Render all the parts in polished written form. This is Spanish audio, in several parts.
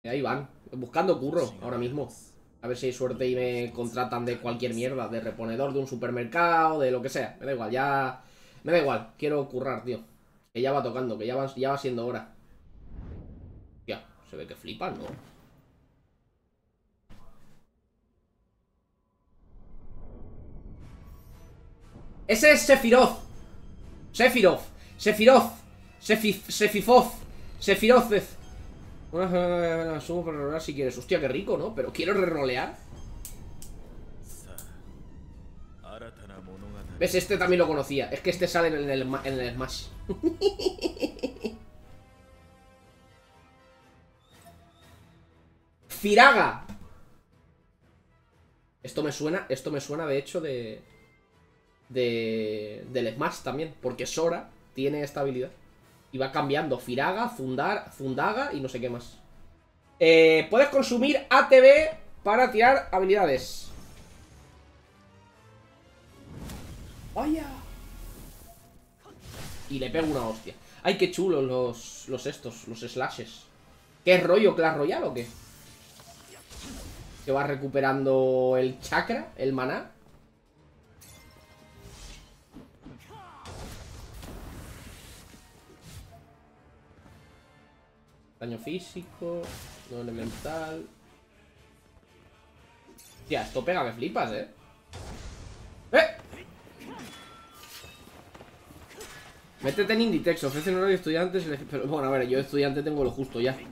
Y ahí van, buscando curro ahora mismo. A ver si hay suerte y me contratan de cualquier mierda. De reponedor de un supermercado, de lo que sea. Me da igual, ya... Me da igual, quiero currar, tío. Que ya va tocando, que ya va siendo hora. Ya, se ve que flipan, ¿no? Ese es Sephiroth. Sephiroth. Sephiroth. Sefifov. Sephiroth. Sumo para rerolear si quieres. Hostia, qué rico, ¿no? Pero quiero rerolear. ¿Ves? Este también lo conocía. Es que este sale en el Smash. Firaga. Esto me suena de hecho del Smash también. Porque Sora tiene esta habilidad. Y va cambiando. Firaga, Fundaga y no sé qué más. Puedes consumir ATB para tirar habilidades. ¡Vaya! Y le pego una hostia. ¡Ay, qué chulos los slashes! ¿Qué rollo? ¿Clash Royale o qué? Que va recuperando el chakra, el maná. Daño físico, no elemental. Tía, esto pega, me flipas, ¿eh? Métete en Inditex, ofrecen horario de estudiantes. Pero bueno, a ver, yo de estudiante tengo lo justo ya.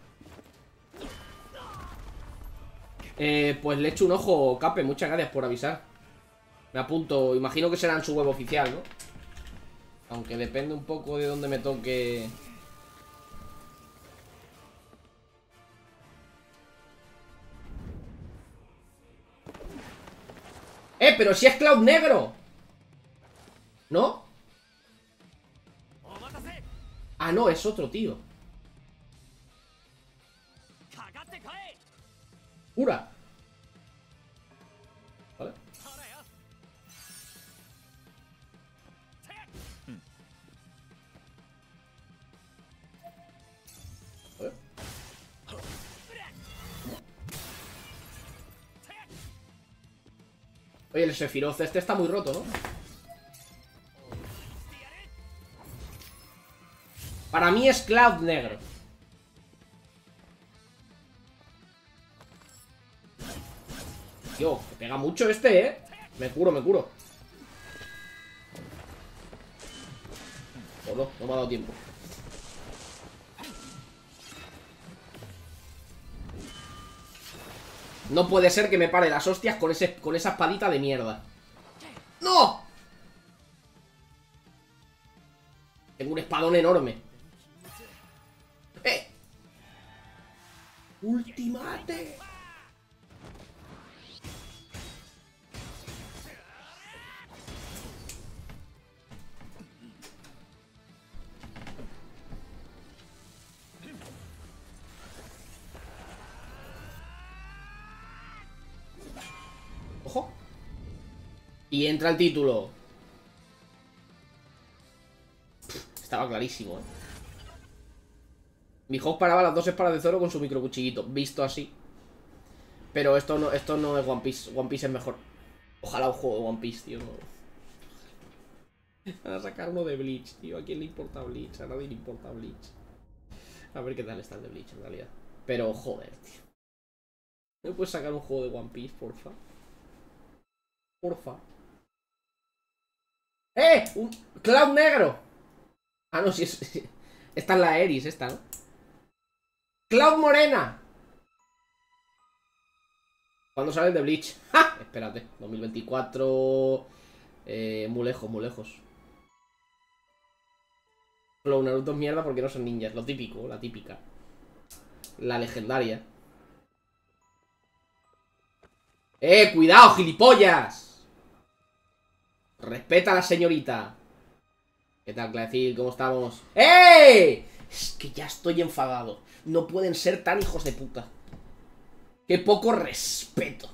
Pues le echo un ojo, Cape, muchas gracias por avisar. Me apunto, imagino que será en su web oficial, ¿no? Aunque depende un poco de dónde me toque. Pero si es Cloud Negro. ¿No? Ah, no, es otro tío. Cura. ¿Vale? ¿Vale? Oye, el Sephiroth este está muy roto, ¿no? Para mí es Cloud Negro. Tío, me pega mucho este, ¿eh? Me curo, me curo. Oh, no, no me ha dado tiempo. No puede ser que me pare las hostias con esa espadita de mierda. ¡No! Tengo un espadón enorme. ¡Eh! ¡Ultimate! ¡Ojo! Y entra el título. Estaba clarísimo, ¿eh? Mi Hawk paraba las dos espadas de Zoro con su microcuchillito. Visto así. Pero esto no es One Piece. One Piece es mejor. Ojalá un juego de One Piece, tío. Van a sacar uno de Bleach, tío. ¿A quién le importa Bleach? A nadie le importa Bleach. A ver qué tal está el de Bleach, en realidad. Pero, joder, tío. ¿No me puedes sacar un juego de One Piece, porfa? Porfa. ¡Un Cloud negro! Ah, no, si es... Esta es la Eris, esta, ¿no? ¡Cloud morena! ¿Cuándo sale el de Bleach? ¡Ja! Espérate, 2024... muy lejos, muy lejos. Flow, Naruto es mierda porque no son ninjas. Lo típico, la típica. La legendaria. ¡Cuidado, gilipollas! Respeta a la señorita. ¿Qué tal, Claecil? ¿Cómo estamos? Es que ya estoy enfadado. No pueden ser tan hijos de puta. Qué poco respeto.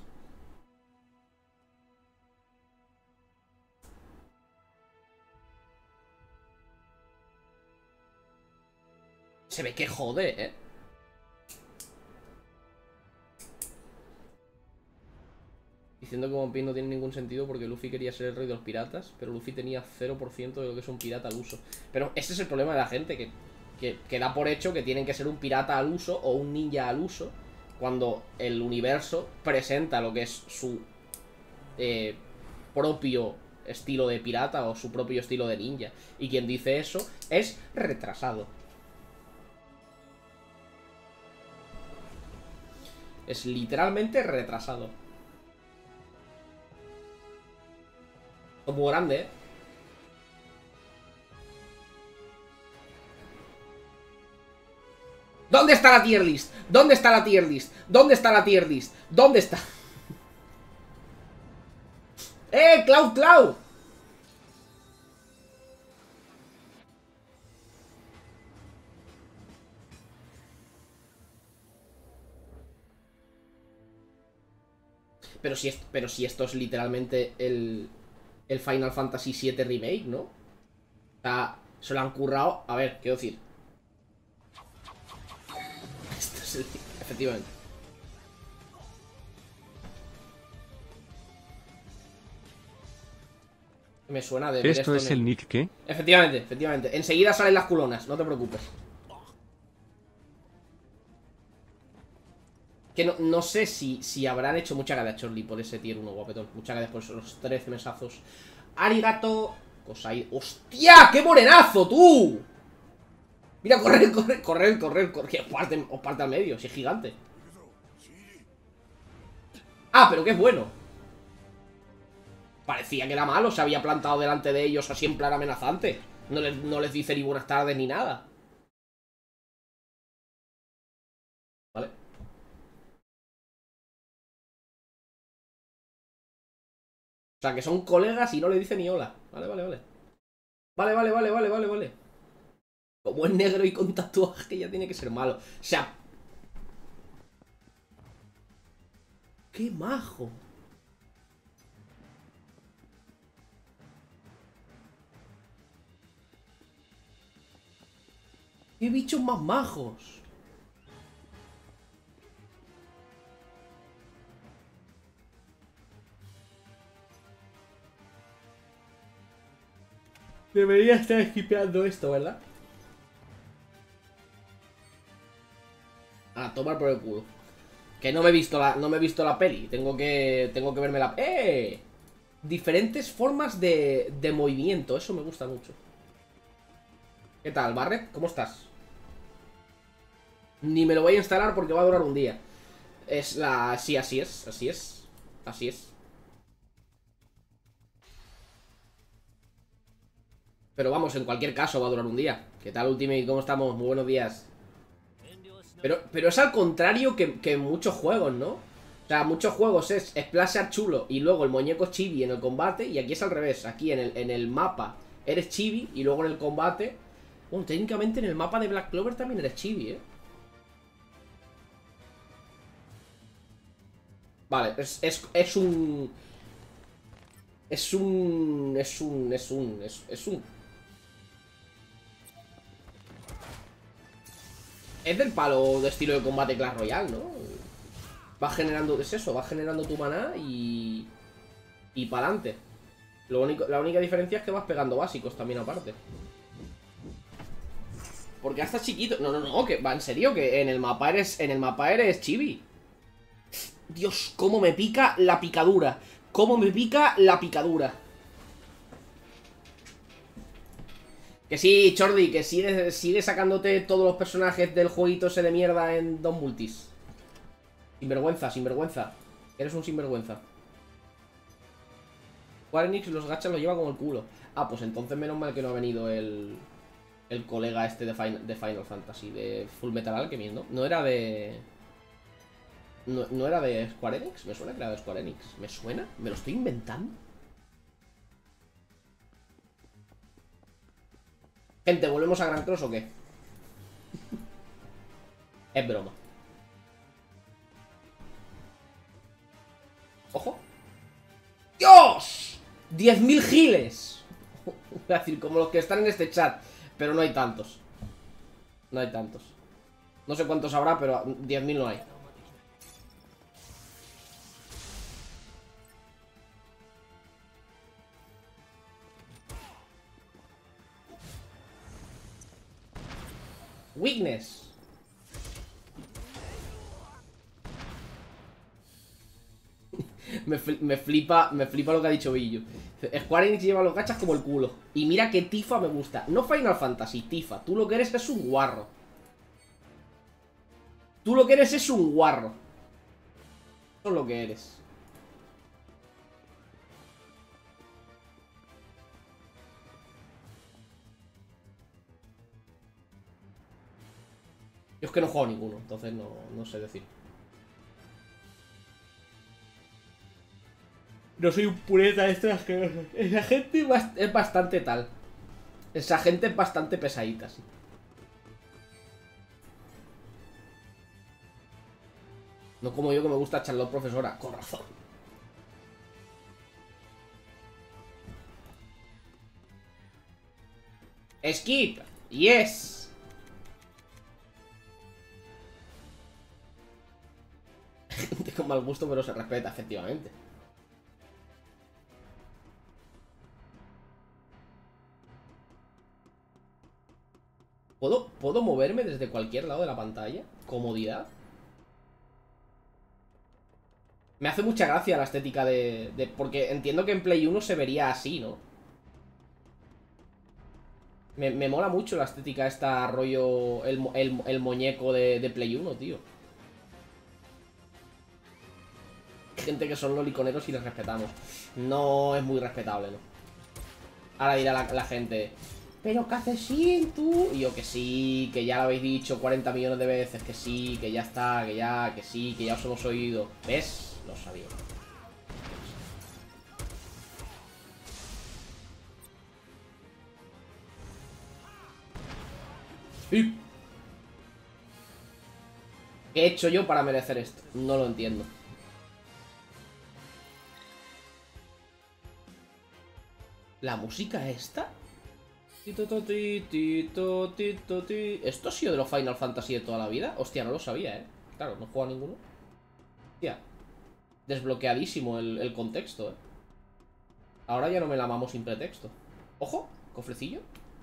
Se ve que jode, ¿eh? Diciendo que One Piece no tiene ningún sentido porque Luffy quería ser el rey de los piratas, pero Luffy tenía 0% de lo que es un pirata al uso. Pero ese es el problema de la gente, que da por hecho que tienen que ser un pirata al uso o un ninja al uso, cuando el universo presenta lo que es su propio estilo de pirata o su propio estilo de ninja. Y quien dice eso es retrasado. Es literalmente retrasado. Es muy grande, ¿eh? ¿Dónde está la tier list? ¿Dónde está la tier list? ¿Dónde está la tier list? ¿Dónde está? ¡Cloud, Cloud! Pero si esto es literalmente el Final Fantasy VII Remake, ¿no? O sea, se lo han currado. A ver, quiero decir. Esto es el... Efectivamente. Me suena de ver ¿Esto es el nick qué? Efectivamente, efectivamente. Enseguida salen las culonas, no te preocupes. Que no sé si habrán hecho mucha gracia Chorli por ese tier 1, guapetón. Muchas gracias por los 13 mesazos. Arigato. Cosai. ¡Hostia! ¡Qué morenazo, tú! Mira, correr. Que os parte al medio, si es gigante. Ah, pero que es bueno. Parecía que era malo, se había plantado delante de ellos así en plan amenazante. No les dice ni buenas tardes ni nada. Vale. O sea, que son colegas y no le dice ni hola. Vale. Vale. Como es negro y con tatuaje ya tiene que ser malo. O sea... ¡Qué majo! ¡Qué bichos más majos! Debería estar esquipeando esto, ¿verdad? A tomar por el culo. Que no me he visto la peli. Tengo que verme la... Diferentes formas de movimiento. Eso me gusta mucho. ¿Qué tal, Barret? ¿Cómo estás? Ni me lo voy a instalar porque va a durar un día. Es la... Sí, así es. Pero vamos, en cualquier caso va a durar un día. ¿Qué tal, Ultimate? ¿Cómo estamos? Muy buenos días. Pero es al contrario que en muchos juegos, ¿no? O sea, muchos juegos es Splasher chulo y luego el muñeco es chibi en el combate. Y aquí es al revés. Aquí en el mapa eres chibi y luego en el combate... Bueno, técnicamente en el mapa de Black Clover también eres chibi, ¿eh? Vale, es un... Es del palo de estilo de combate Clash Royale, ¿no? Va generando, es eso, va generando tu maná y para adelante. La única diferencia es que vas pegando básicos también aparte. Porque hasta chiquito. No, que va en serio, que en el mapa eres chibi. Dios, cómo me pica la picadura. Cómo me pica la picadura. Que sí, Chordi, que sigue sacándote todos los personajes del jueguito ese de mierda en dos multis. Sinvergüenza. Eres un sinvergüenza. Square Enix los gachas los lleva como el culo. Ah, pues entonces menos mal que no ha venido el colega este de Final Fantasy, de Full Metal Alchemist, ¿no? No era de... ¿No era de Square Enix? Me suena que era de Square Enix. ¿Me suena? ¿Me lo estoy inventando? Gente, ¿volvemos a Gran Cross o qué? Es broma. ¡Ojo! ¡Dios! 10.000 giles. Voy a decir, como los que están en este chat. Pero no hay tantos. No sé cuántos habrá, pero 10.000 no hay. Weakness. me flipa lo que ha dicho Billo. Square Enix lleva los gachas como el culo. Y mira que Tifa me gusta. No Final Fantasy, Tifa. Tú lo que eres es un guarro. Tú lo que eres es un guarro. Eso es lo que eres. Yo es que no juego ninguno, entonces no sé decir. No soy un pureta de estas que... Esa gente es bastante tal. Esa gente es bastante pesadita, sí. No como yo que me gusta Charlotte profesora. Con razón. Skip. Yes. Gente con mal gusto pero se respeta, efectivamente. ¿Puedo moverme desde cualquier lado de la pantalla? Comodidad. Me hace mucha gracia la estética porque entiendo que en Play 1 se vería así, ¿no? Me mola mucho la estética esta rollo el muñeco de Play 1, tío. Gente que son loliconeros y les respetamos. No es muy respetable, ¿no? Ahora dirá la gente, pero ¿qué haces sin tú? Y yo que sí, que ya lo habéis dicho 40 millones de veces, que sí, que ya está, que sí, que ya os hemos oído. ¿Ves? Lo sabía. ¿Y qué he hecho yo para merecer esto? No lo entiendo. ¿La música esta? ¿Esto ha sido de los Final Fantasy de toda la vida? Hostia, no lo sabía, ¿eh? Claro, no juego a ninguno. Hostia. Desbloqueadísimo el contexto, ¿eh? Ahora ya no me la mamo sin pretexto. ¡Ojo! ¿Cofrecillo?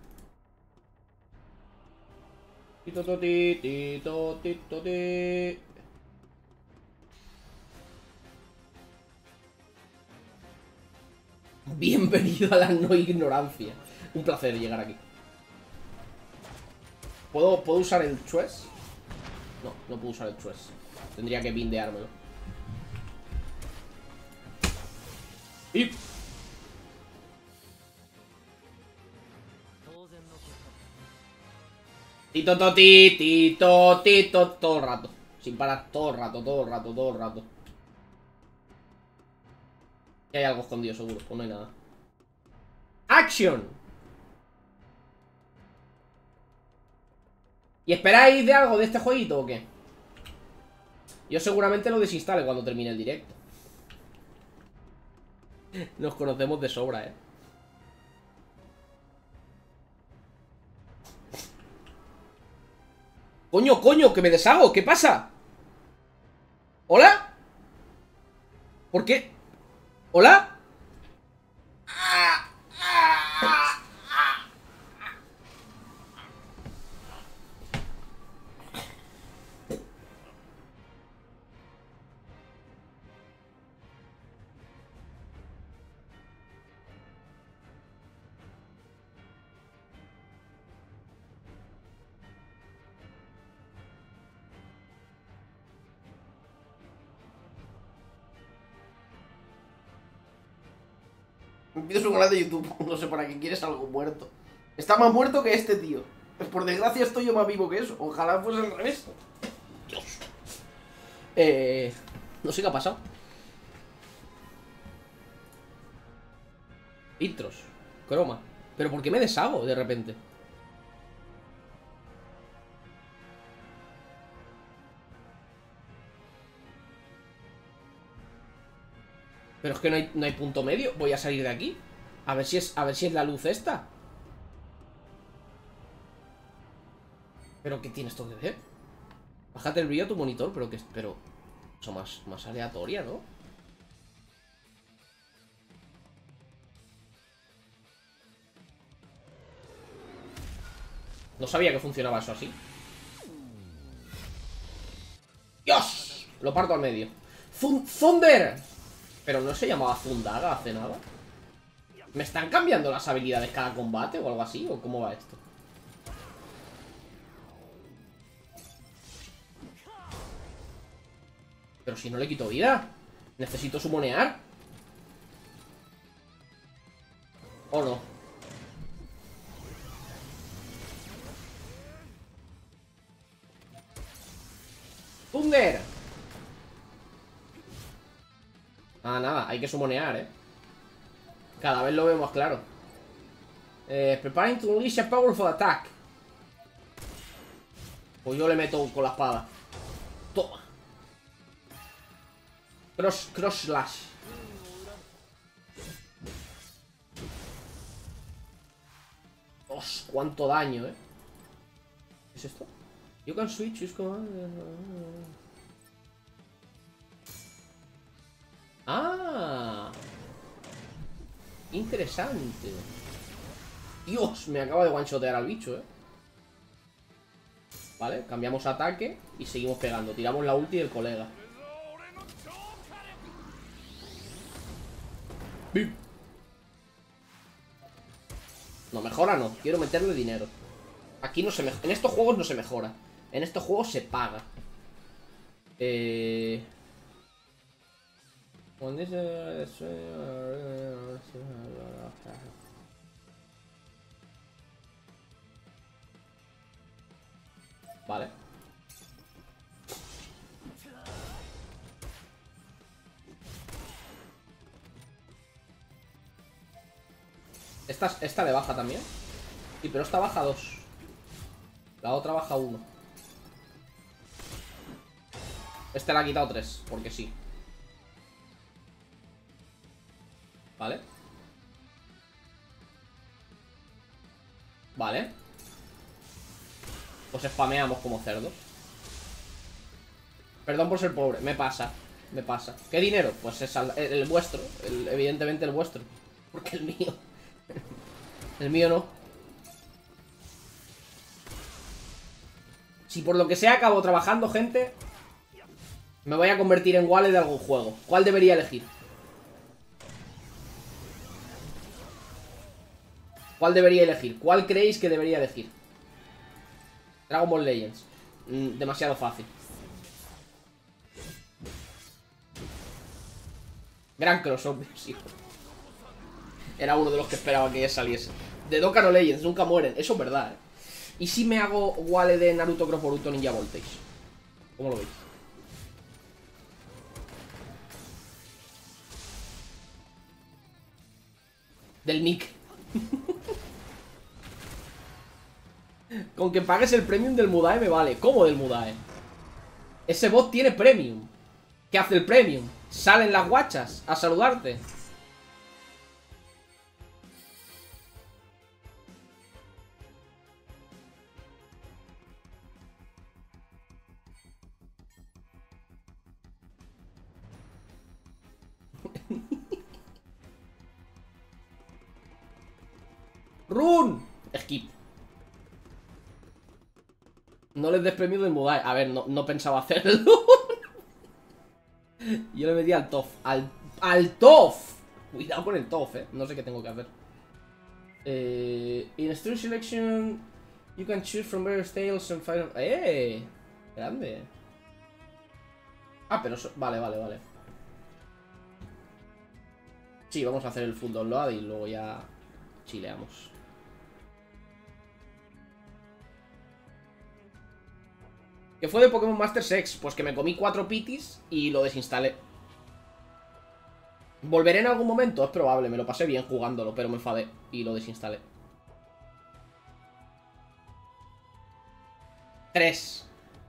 Bienvenido a la no ignorancia. Un placer llegar aquí. ¿Puedo usar el Chues? No puedo usar el Chues. Tendría que bindeármelo. Y... Tito, todo el rato. Sin parar, todo el rato. Y hay algo escondido, seguro. Pues no hay nada. ¡Action! ¿Y esperáis de algo de este jueguito o qué? Yo seguramente lo desinstale cuando termine el directo. Nos conocemos de sobra, ¿eh? Coño, que me deshago. ¿Qué pasa? ¿Hola? ¿Por qué? ¿Hola? Pides un canal de YouTube. No sé para qué quieres algo muerto. Está más muerto que este tío. Por desgracia estoy yo más vivo que eso. Ojalá fuese al revés. Dios. No sé qué ha pasado. Intros. Croma. ¿Pero por qué me deshago de repente? Pero es que no hay punto medio. Voy a salir de aquí. A ver si es la luz esta. ¿Pero qué tiene esto que ver? Bájate el brillo a tu monitor, pero eso más aleatoria, ¿no? No sabía que funcionaba eso así. Lo parto al medio. ¡Thunder! Pero no se llamaba Zundaga hace nada. ¿Me están cambiando las habilidades cada combate o algo así? ¿O cómo va esto? Pero si no le quito vida. Necesito sumonear. ¿O no? ¡Thunder! Ah, nada, hay que sumonear, Cada vez lo veo más claro. Preparing to unleash a powerful attack. Pues yo le meto con la espada. Toma. Cross slash. ¡Os! ¡Cuánto daño, ¿Qué es esto? You can switch use command. ¡Ah! Interesante. Dios, me acaba de one-shotear al bicho, Vale, cambiamos ataque y seguimos pegando. Tiramos la ulti del colega. ¡Bim! No mejora, no. Quiero meterle dinero. Aquí no se mejora. En estos juegos no se mejora. En estos juegos se paga. Vale. Esta le baja también. Sí, pero esta baja 2. La otra baja 1. Este le ha quitado 3, porque sí. Vale. Vale. Pues spameamos como cerdos. Perdón por ser pobre, me pasa. Me pasa. ¿Qué dinero? Pues es el vuestro. Evidentemente el vuestro. Porque el mío. El mío no. Si por lo que sea acabo trabajando, gente, me voy a convertir en wallet de algún juego. ¿Cuál debería elegir? ¿Cuál debería elegir? ¿Cuál creéis que debería elegir? Dragon Ball Legends. Demasiado fácil. Gran crossover, sí. Era uno de los que esperaba que ya saliese. De Dokkan Legends, nunca mueren. Eso es verdad, ¿Y si me hago wallet de Naruto Cross Boruto Ninja Voltage? ¿Cómo lo veis? Del Nick. Con que pagues el premium del Mudae me vale. ¿Cómo del Mudae? Ese bot tiene premium. ¿Qué hace el premium? Salen las guachas a saludarte. ¡Run! Skip. No les des premio del Mudae. A ver, no pensaba hacerlo. Yo le metí al TOF. ¡Al TOF! Cuidado con el TOF, No sé qué tengo que hacer. In Stream Selection, you can choose from various tales and final. Grande. Ah, pero vale. Sí, vamos a hacer el full download y luego ya chileamos. ¿Qué fue de Pokémon Master X? Pues que me comí 4 pitis y lo desinstalé. ¿Volveré en algún momento? Es probable, me lo pasé bien jugándolo, pero me enfadé y lo desinstalé. 3.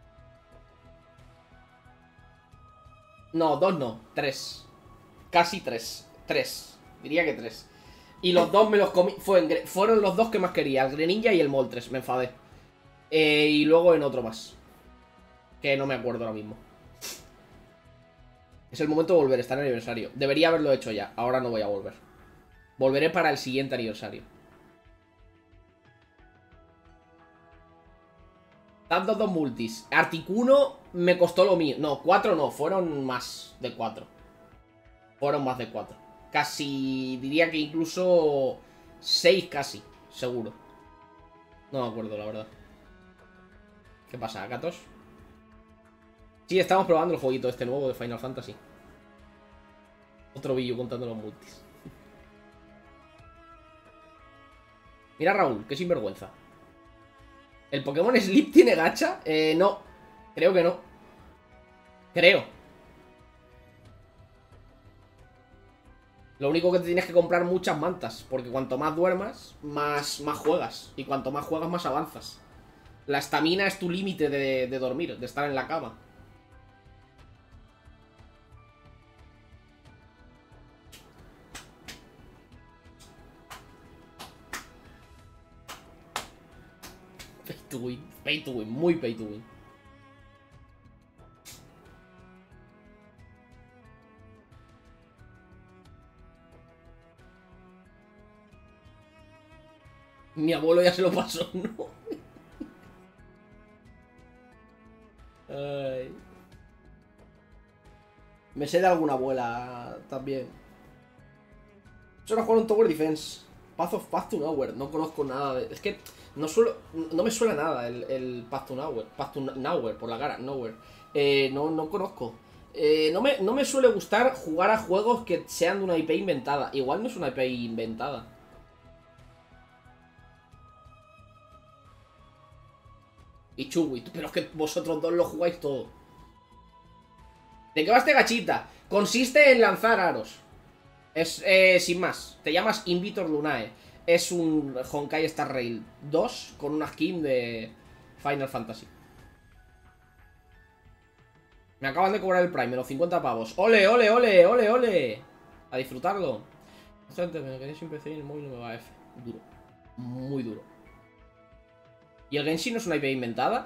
No, 2 no, 3. Casi 3. 3. Diría que 3. Y los dos me los comí. Fueron los dos que más quería, el Greninja y el Moltres, me enfadé. Y luego en otro más. Que no me acuerdo ahora mismo. Es el momento de volver, está en aniversario. Debería haberlo hecho ya, ahora no voy a volver. Volveré para el siguiente aniversario. Tantos dos multis. Articuno me costó lo mío. No, 4 no, fueron más de 4. Fueron más de 4. Casi, diría que incluso 6 casi, seguro. No me acuerdo, la verdad. ¿Qué pasa, gatos? Sí, estamos probando el jueguito este nuevo de Final Fantasy. Otro vídeo contando los multis. Mira Raúl, qué sinvergüenza. ¿El Pokémon Sleep tiene gacha? No. Creo que no. Creo. Lo único que te tienes que comprar muchas mantas. Porque cuanto más duermas, más juegas. Y cuanto más juegas, más avanzas. La estamina es tu límite de dormir, de estar en la cama. Pay to win. Pay to win. Muy pay to win. Mi abuelo ya se lo pasó, ¿no? Ay. Me sé de alguna abuela también. Solo jugar un Tower Defense. Path to Nowhere. No conozco nada de... Es que no me suena nada el Path to Nowhere. Path to Nowhere, por la cara, Nowhere. No conozco. No me suele gustar jugar a juegos que sean de una IP inventada. Igual no es una IP inventada. Y Chugui, pero es que vosotros dos lo jugáis todo. ¿De qué va este gachita? Consiste en lanzar aros. Es, sin más, te llamas Invitor Lunae. Es un Honkai Star Rail 2 con una skin de Final Fantasy. Me acaban de cobrar el Prime, los 50 pavos. ¡Ole, ole, ole, ole, ole! A disfrutarlo. Gente, me quedé sin PC y el móvil no me va a F. Duro. Muy duro. ¿Y el Genshin no es una IP inventada?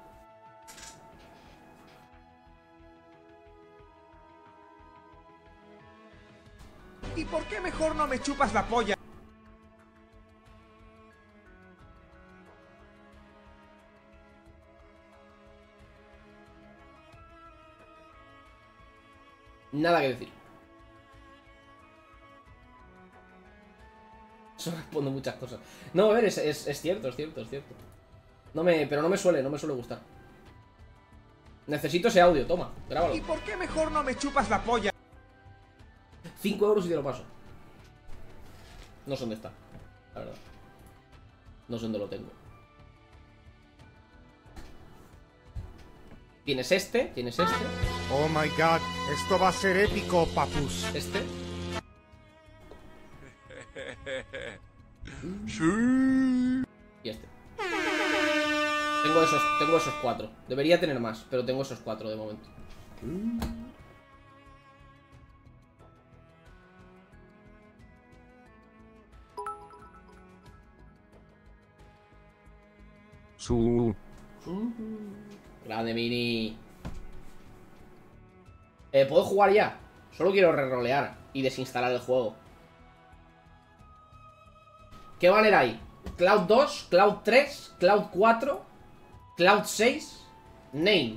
¿Y por qué mejor no me chupas la polla? Nada que decir. Solo respondo muchas cosas. No, a ver, es cierto, es cierto, es cierto. Pero no me suele gustar. Necesito ese audio, toma, grábalo. ¿Y por qué mejor no me chupas la polla? 5 euros y te lo paso. No sé dónde está, la verdad. No sé dónde lo tengo. Tienes este. Oh my god, esto va a ser épico, papus. Este. Y este. Tengo esos 4. Debería tener más, pero tengo esos 4 de momento. Grande mini. ¿Puedo jugar ya? Solo quiero rerolear y desinstalar el juego. ¿Qué banner hay? Cloud 2, Cloud 3, Cloud 4, Cloud 6, Name.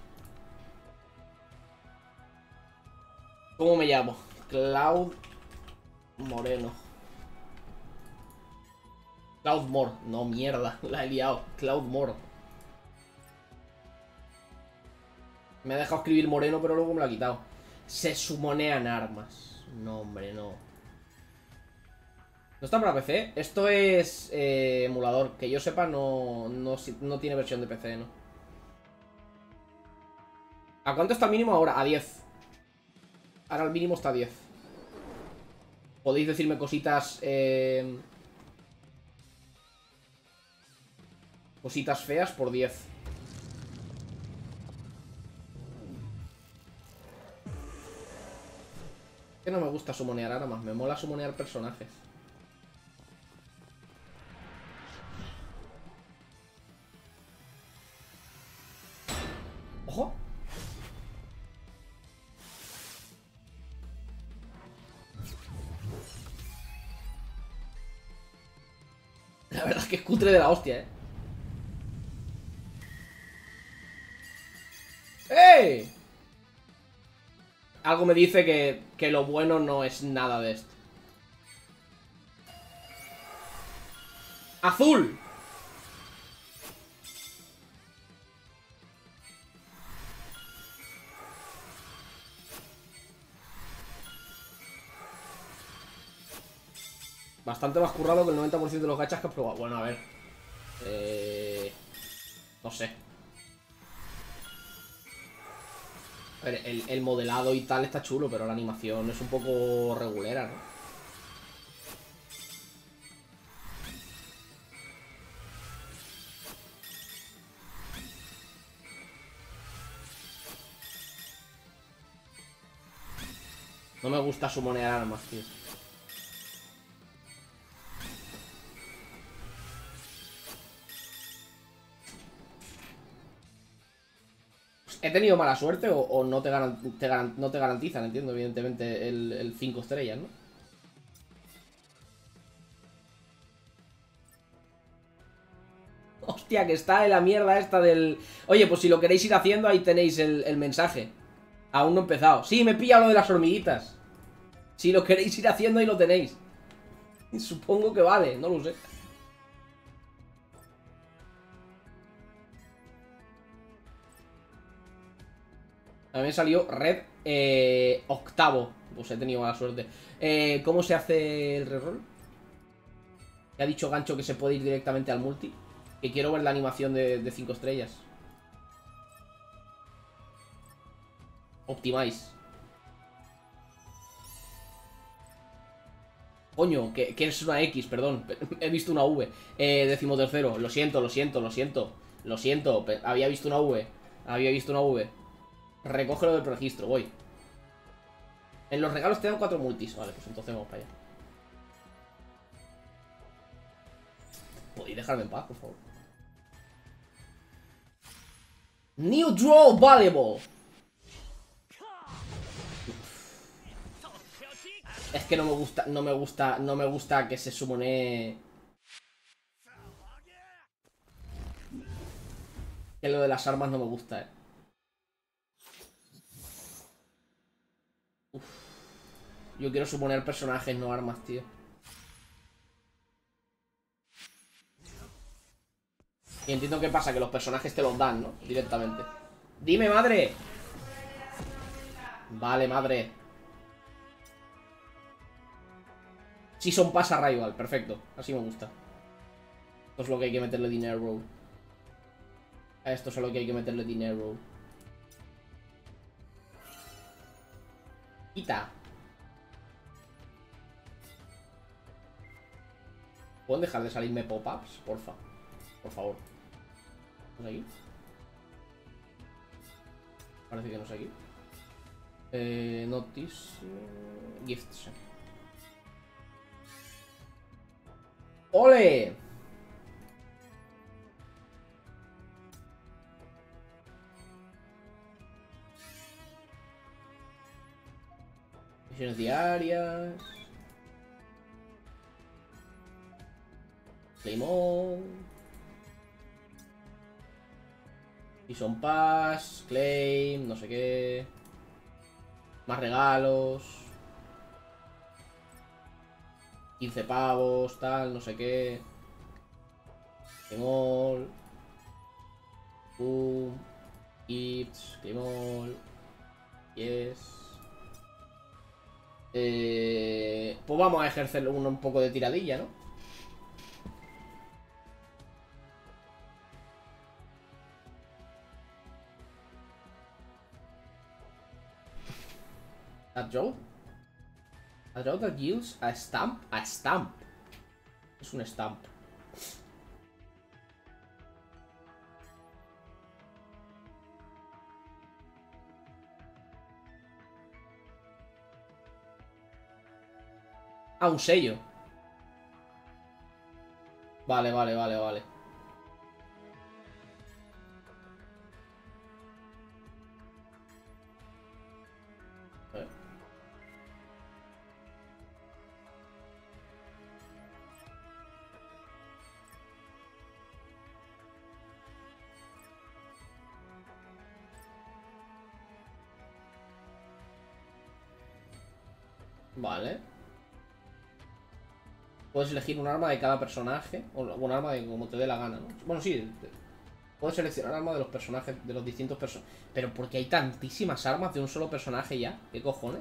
¿Cómo me llamo? Cloud Moreno. Cloud More. No, mierda, la he liado. Cloud More. Me ha dejado escribir Moreno, pero luego me lo ha quitado. Se sumonean armas. No, hombre, no. ¿No está para PC? Esto es emulador. Que yo sepa, no tiene versión de PC, ¿no? ¿A cuánto está el mínimo ahora? A 10. Ahora el mínimo está a 10. Podéis decirme cositas... cositas feas por 10. Que no me gusta sumonear armas. Me mola sumonear personajes. ¡Ojo! La verdad es que es cutre de la hostia, algo me dice que lo bueno no es nada de esto. ¡Azul! Bastante más currado que el 90% de los gachas que has probado. Bueno, a ver. No sé. A ver, el modelado y tal está chulo, pero la animación es un poco regulera, ¿no? No me gusta sumonear armas, tío. ¿He tenido mala suerte o no no te garantizan, entiendo, evidentemente, el 5 estrellas, ¿no? Hostia, que está en la mierda esta del... Oye, pues si lo queréis ir haciendo, ahí tenéis el mensaje. Aún no he empezado. Sí, me he pillado lo de las hormiguitas. Si lo queréis ir haciendo, ahí lo tenéis. Supongo que vale, no lo sé. A mí me salió red octavo. Pues he tenido mala suerte. ¿Cómo se hace el reroll? Ya ha dicho Gancho que se puede ir directamente al multi. Que quiero ver la animación de 5 estrellas. Optimize. Coño, que es una X, perdón. He visto una V. 13º. Lo siento, lo siento, lo siento. Lo siento. Había visto una V. Había visto una V. Recógelo del registro, voy. En los regalos te dan 4 multis. Vale, pues entonces vamos para allá. ¿Podéis dejarme en paz, por favor? New draw valuable. Es que no me gusta que se sumone. Que lo de las armas no me gusta, Uf. Yo quiero suponer personajes, no armas, tío. Y entiendo qué pasa, que los personajes te los dan, ¿no? Directamente. ¡Dime, madre! Vale, madre. Season Pass Arrival, perfecto. Así me gusta. Esto es lo que hay que meterle dinero. A esto es lo que hay que meterle dinero. Quita. ¿Pueden dejar de salirme pop-ups? Porfa. Por favor. ¿No es aquí? Parece que no es aquí. Notice. Gifts. ¡Ole! Misiones diarias. Claymon. Season Pass. Claim. No sé qué. Más regalos. 15 pavos. Tal. No sé qué. Claymon. Boom. Gifts. Claymon. Yes. Pues vamos a ejercer un poco de tiradilla, ¿no? A draw? A draw that yields a stamp? A stamp. Es un stamp. Ah, un sello. Vale, vale, vale, vale. A ver. Vale. Puedes elegir un arma de cada personaje. O un arma de como te dé la gana, ¿no? Bueno, sí. Puedes seleccionar armas de los personajes, de los distintos personajes. Pero ¿por qué hay tantísimas armas de un solo personaje ya? ¿Qué cojones?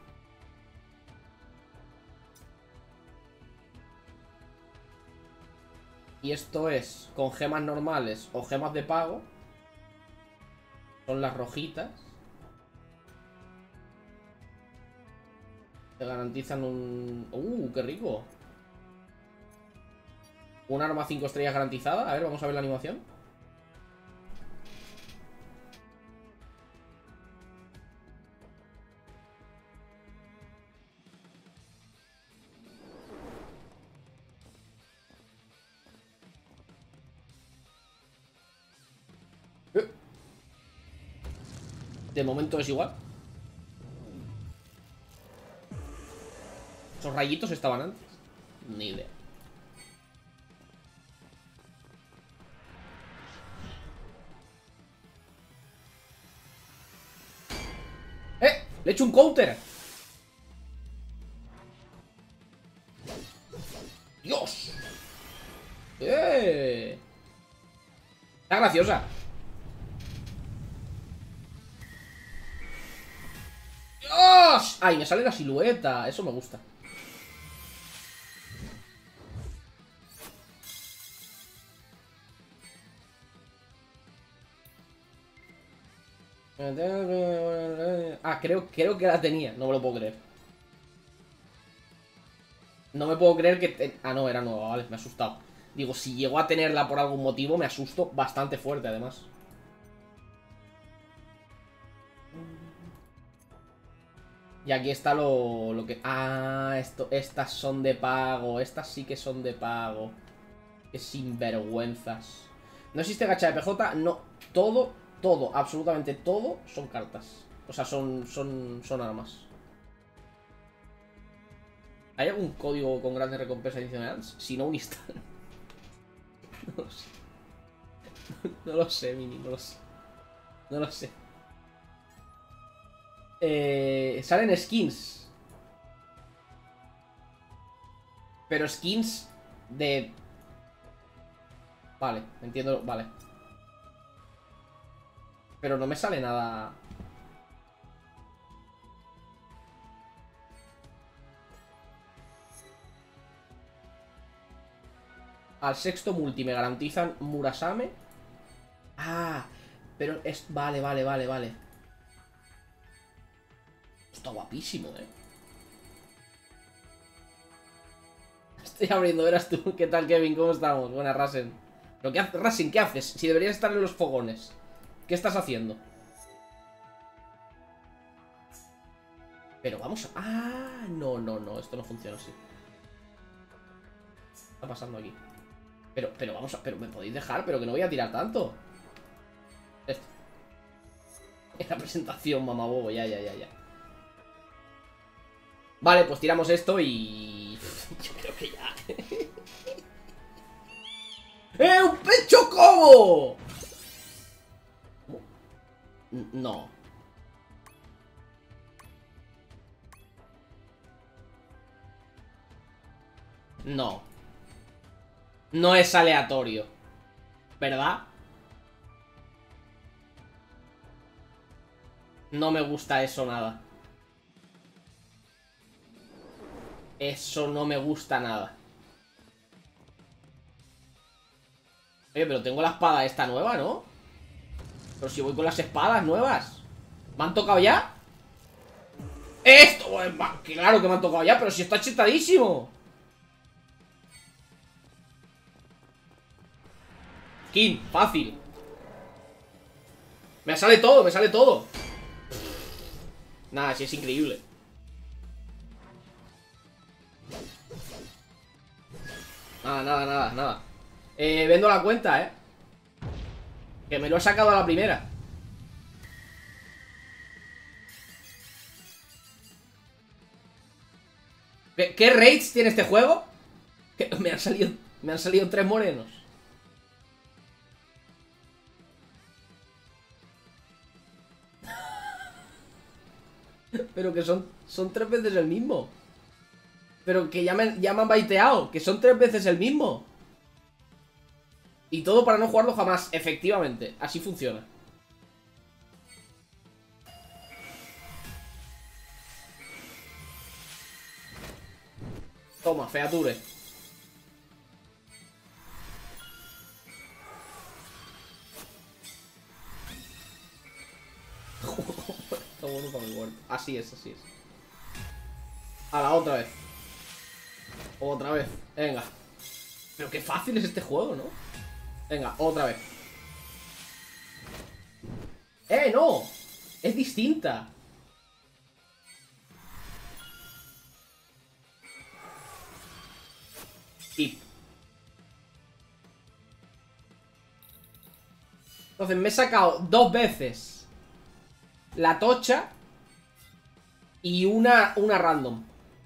Y esto es con gemas normales o gemas de pago. Son las rojitas. Te garantizan un... ¡Qué rico! Un arma 5 estrellas garantizada. A ver, vamos a ver la animación. De momento es igual. ¿Esos rayitos estaban antes? Ni idea. ¡Le he hecho un counter! ¡Dios! Está graciosa. ¡Dios! ¡Ay, me sale la silueta! Eso me gusta. Ah, creo que la tenía. No me lo puedo creer. No me puedo creer que... Ah, no, era nueva, vale, me he asustado. Digo, si llegó a tenerla por algún motivo, me asusto bastante fuerte, además. Y aquí está lo que... Ah, estas son de pago. Estas sí que son de pago. Qué sinvergüenzas. No existe gacha de PJ. No, todo, absolutamente todo son cartas. O sea, son armas. ¿Hay algún código con grandes recompensas adicionales? Si no, un instante. No lo sé. No lo sé, Mini, no lo sé. No lo sé. Salen skins. Pero skins de... Vale, entiendo, vale. Pero no me sale nada... Al sexto multi me garantizan Murasame. Ah, pero es... Vale. Está guapísimo, Estoy abriendo, verás tú. ¿Qué tal, Kevin? ¿Cómo estamos? Buenas, Rasen. ¿Pero qué haces, Rasen? ¿Qué haces? Si deberías estar en los fogones. ¿Qué estás haciendo? Pero vamos a... Ah, no. Esto no funciona así. ¿Qué está pasando aquí? Pero vamos a... Pero me podéis dejar, pero que no voy a tirar tanto. Esto. Es la presentación, mamabobo. Ya. Vale, pues tiramos esto y... Yo creo que ya. ¡Un pecho como! No. No. No es aleatorio. ¿Verdad? No me gusta eso nada. Eso no me gusta nada. Oye, pero tengo la espada esta nueva, ¿no? Pero si voy con las espadas nuevas. ¿Me han tocado ya? ¡Esto! Claro que me han tocado ya, pero si está chetadísimo. Skin, fácil. Me sale todo. Nada, si es increíble. Nada. Vendo la cuenta, que me lo he sacado a la primera. ¿Qué raids tiene este juego? Me han salido 3 morenos. Pero que son 3 veces el mismo. Pero que ya me han baiteado, que son 3 veces el mismo. Y todo para no jugarlo jamás. Efectivamente, así funciona. Toma, feature. Está bueno para mi huerto. Así es, así es. A la otra vez. Otra vez. Venga. Pero qué fácil es este juego, ¿no? Venga, otra vez. ¡No! Es distinta. Y... Entonces me he sacado 2 veces la tocha y una random.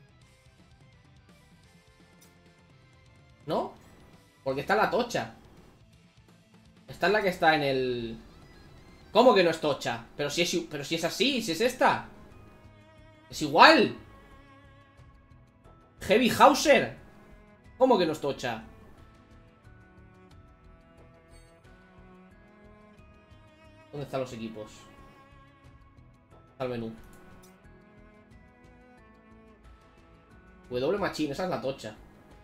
¿No? Porque está la tocha. Esta es la que está en el... ¿Cómo que no es tocha? Pero si es así, si es esta. Es igual. Heavy Hauser. ¿Cómo que no es tocha? ¿Dónde están los equipos? Está el menú. W Machine, esa es la tocha.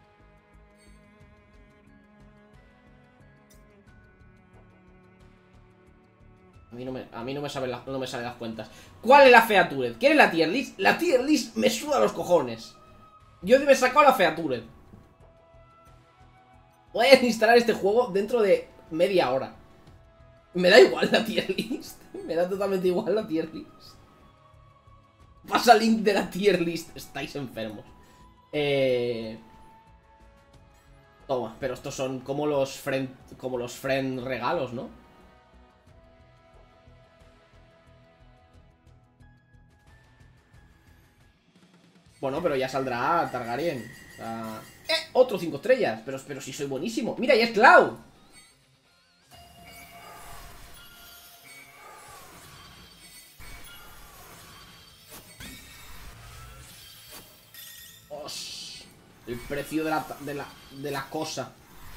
A mí no me salen las cuentas. ¿Cuál es la feature? ¿Quién es la tier list? La tier list me suda los cojones. Yo me he sacado la feature. Voy a instalar este juego dentro de media hora. Me da igual la tier list. Me da totalmente igual la tier list. Pasa el link de la tier list. Estáis enfermos. Toma, pero estos son como los friend regalos, ¿no? Bueno, pero ya saldrá Targaryen. O sea... Otro 5 estrellas. Pero si soy buenísimo. Mira, ya es Cloud. ¡Os! El precio de la cosa.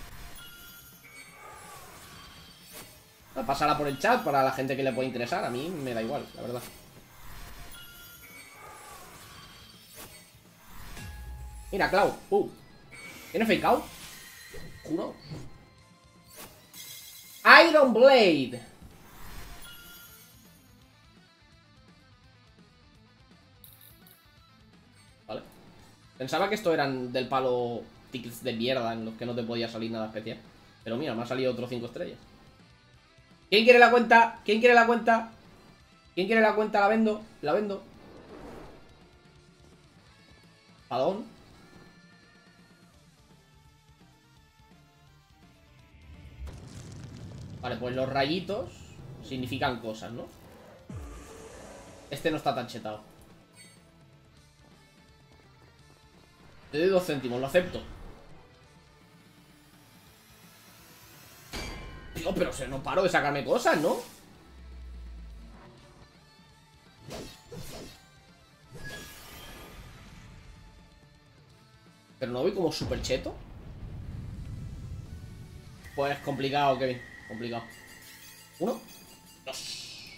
Pasará por el chat para la gente que le puede interesar. A mí me da igual, la verdad. Mira, Cloud. ¿Tiene fake out? Juro. Iron Blade. Vale. Pensaba que esto eran del palo tickets de mierda en los que no te podía salir nada especial. Pero mira, me ha salido otro 5 estrellas. ¿Quién quiere la cuenta? ¿Quién quiere la cuenta? ¿Quién quiere la cuenta? La vendo. La vendo. Padón. Vale, pues los rayitos significan cosas, ¿no? Este no está tan chetado. Te doy 2 céntimos, lo acepto. Tío, pero no paro de sacarme cosas, ¿no? Pero no voy como súper cheto. Pues complicado, Kevin. Complicado. 1, 2.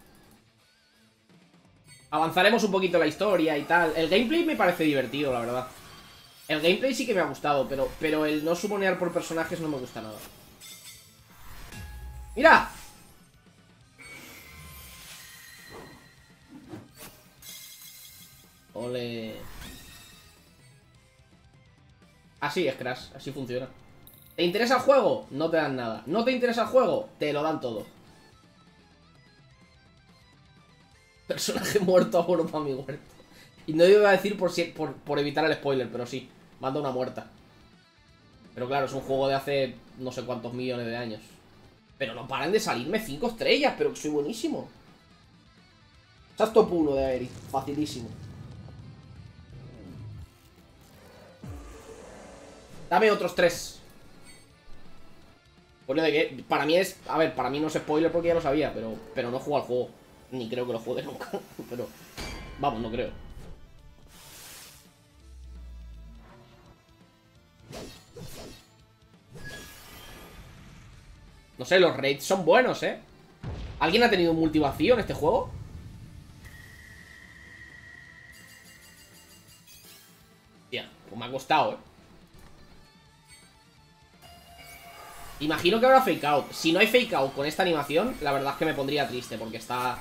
Avanzaremos un poquito la historia y tal. El gameplay me parece divertido, la verdad. El gameplay sí que me ha gustado, pero el no sumonear por personajes no me gusta nada. ¡Mira! Ole. Así es, Crash. Así funciona. ¿Te interesa el juego? No te dan nada. ¿No te interesa el juego? Te lo dan todo. Personaje muerto a para mi huerto. Y no iba a decir por evitar el spoiler, pero sí. Manda una muerta. Pero claro, es un juego de hace no sé cuántos millones de años. Pero no paran de salirme 5 estrellas, pero que soy buenísimo. Estás top 1 de Aerith. Facilísimo. Dame otros 3. Bueno, de que para mí es... A ver, para mí no es spoiler porque ya lo sabía, pero no juego al juego. Ni creo que lo juegue nunca. Pero... Vamos, no creo. No sé, los raids son buenos, ¿eh? ¿Alguien ha tenido un multivacío en este juego? Tía, pues me ha costado, ¿eh? Imagino que habrá fake out. Si no hay fake out con esta animación, la verdad es que me pondría triste, porque está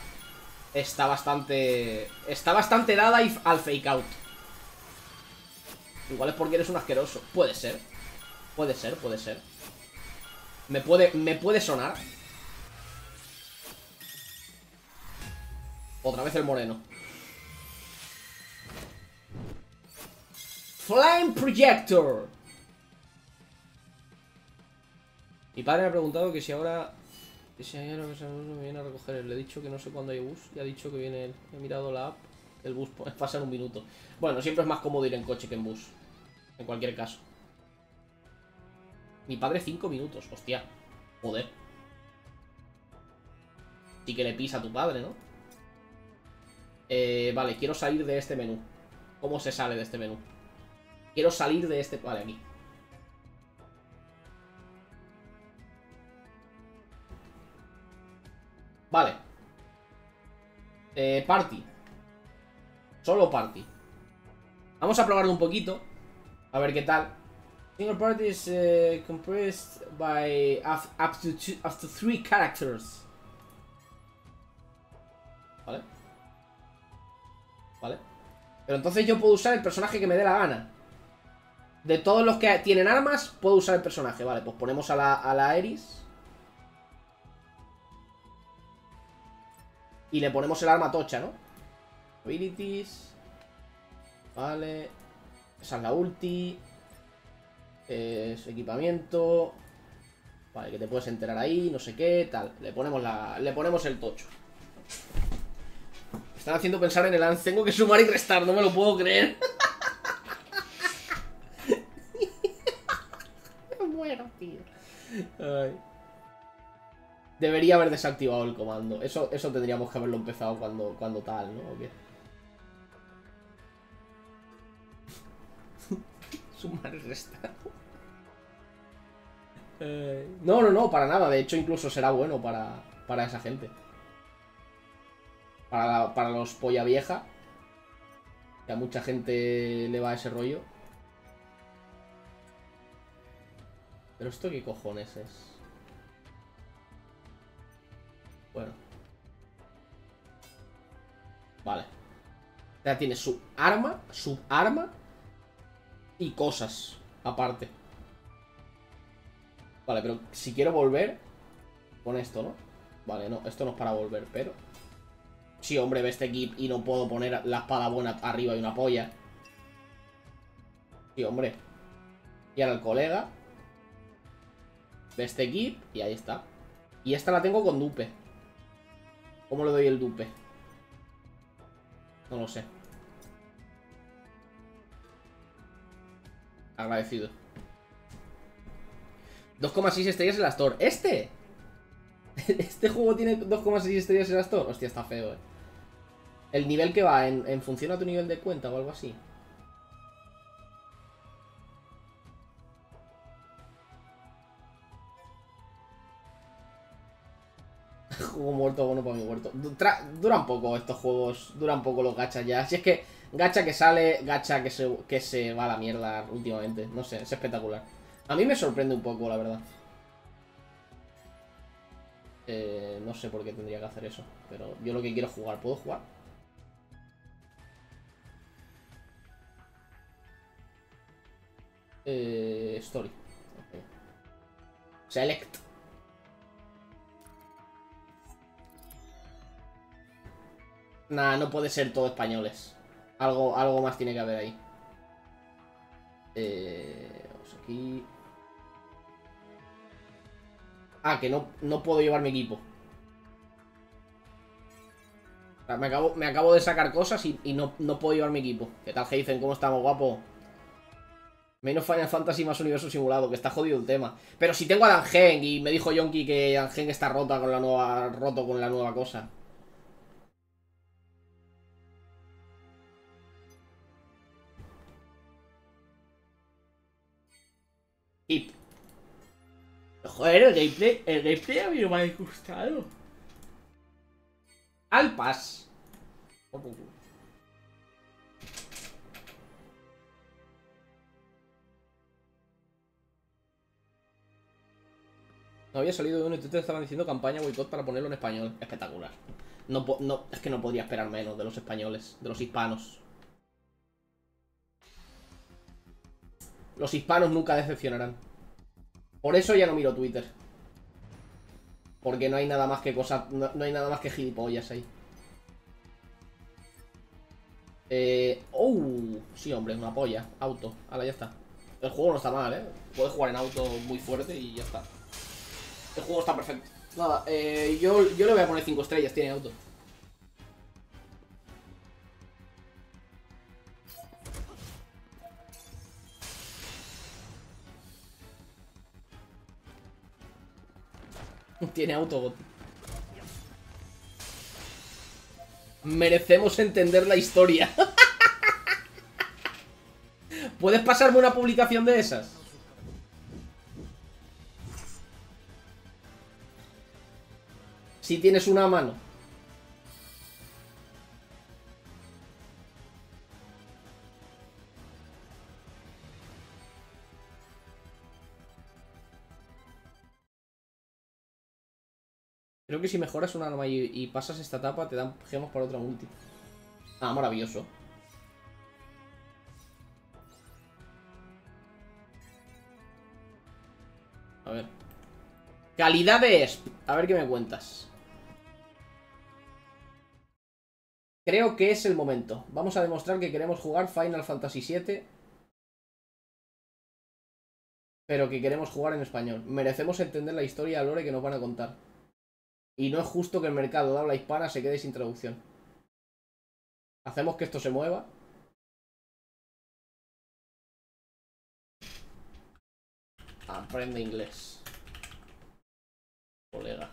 bastante dada al fake out. Igual es porque eres un asqueroso. Puede ser. Puede ser, puede ser. Me puede sonar. Otra vez el moreno. Flame Projector. Mi padre me ha preguntado que si ahora... Que si hay algo que me viene a recoger. Le he dicho que no sé cuándo hay bus. Y ha dicho que viene él. He mirado la app. El bus pasa en un minuto. Bueno, siempre es más cómodo ir en coche que en bus. En cualquier caso. Mi padre 5 minutos. Hostia. Joder. Sí que le pisa a tu padre, ¿no? Vale, quiero salir de este menú. ¿Cómo se sale de este menú? Quiero salir de este... Vale, aquí. Vale. Party. Solo party. Vamos a probarlo un poquito. A ver qué tal. Single party is compressed by up to 3 characters. Vale. Vale. Pero entonces yo puedo usar el personaje que me dé la gana. De todos los que tienen armas, puedo usar el personaje. Vale, pues ponemos a la Eris. Y le ponemos el arma tocha, ¿no? Abilities. Vale. Esa es la ulti. Es equipamiento. Vale, que te puedes enterar ahí, no sé qué, tal. Le ponemos el tocho. Me están haciendo pensar en el ANS. Tengo que sumar y restar, no me lo puedo creer. Me muero, tío. Ay. Debería haber desactivado el comando. Eso tendríamos que haberlo empezado cuando tal, ¿no? ¿O qué? Sumar y restar. No, para nada. De hecho, incluso será bueno para esa gente. Para los polla vieja. Que a mucha gente le va ese rollo. Pero esto qué cojones es. Bueno. Vale. Ya tiene su arma, subarma y cosas aparte. Vale, pero si quiero volver con esto, ¿no? Vale, no, esto no es para volver, pero... Sí, hombre, ve este equip y no puedo poner la espada buena arriba y una polla. Sí, hombre. Y ahora el colega. Ve este equip y ahí está. Y esta la tengo con dupe. ¿Cómo le doy el dupe? No lo sé. Agradecido. 2,6 estrellas en la Store. ¿Este? ¿Este juego tiene 2,6 estrellas en la Store? Hostia, está feo, eh. El nivel que va en función a tu nivel de cuenta o algo así. Juego muerto, bueno para mi muerto. Duran poco estos juegos. Duran poco los gachas ya. Si es que gacha que sale, gacha que se va a la mierda últimamente. No sé, es espectacular. A mí me sorprende un poco, la verdad. No sé por qué tendría que hacer eso. Pero yo lo que quiero es jugar. ¿Puedo jugar? Story. Okay. Select. Nah, no puede ser todo españoles. Algo más tiene que haber ahí. Vamos aquí. Ah, que no puedo llevar mi equipo. O sea, me acabo de sacar cosas y no puedo llevar mi equipo. ¿Qué tal, Heizen? ¿Cómo estamos, guapo? Menos Final Fantasy más universo simulado, que está jodido el tema. Pero si tengo a Dangen y me dijo Yonki que Dangen está roto con la nueva cosa. Hip. Joder, el gameplay a mí no me ha gustado. Al pas. No había salido de uno y te estaban diciendo campaña boicot para ponerlo en español. Espectacular. No, es que no podía esperar menos de los españoles, de los hispanos. Los hispanos nunca decepcionarán. Por eso ya no miro Twitter. Porque no hay nada más que cosas. No hay nada más que gilipollas ahí. Sí, hombre, una polla. Auto. Ahora ya está. El juego no está mal, ¿eh? Puedes jugar en auto muy fuerte y ya está. El juego está perfecto. Nada, yo le voy a poner 5 estrellas, tiene auto. Tiene auto. Merecemos entender la historia. ¿Puedes pasarme una publicación de esas? Si tienes una a mano. Creo que si mejoras un arma y pasas esta etapa, te dan gemas para otra multi. Ah, maravilloso. A ver. Calidad de ESP. A ver qué me cuentas. Creo que es el momento. Vamos a demostrar que queremos jugar Final Fantasy VII. Pero que queremos jugar en español. Merecemos entender la historia y lore que nos van a contar. Y no es justo que el mercado de habla hispana se quede sin traducción. Hacemos que esto se mueva. Aprende inglés, colega.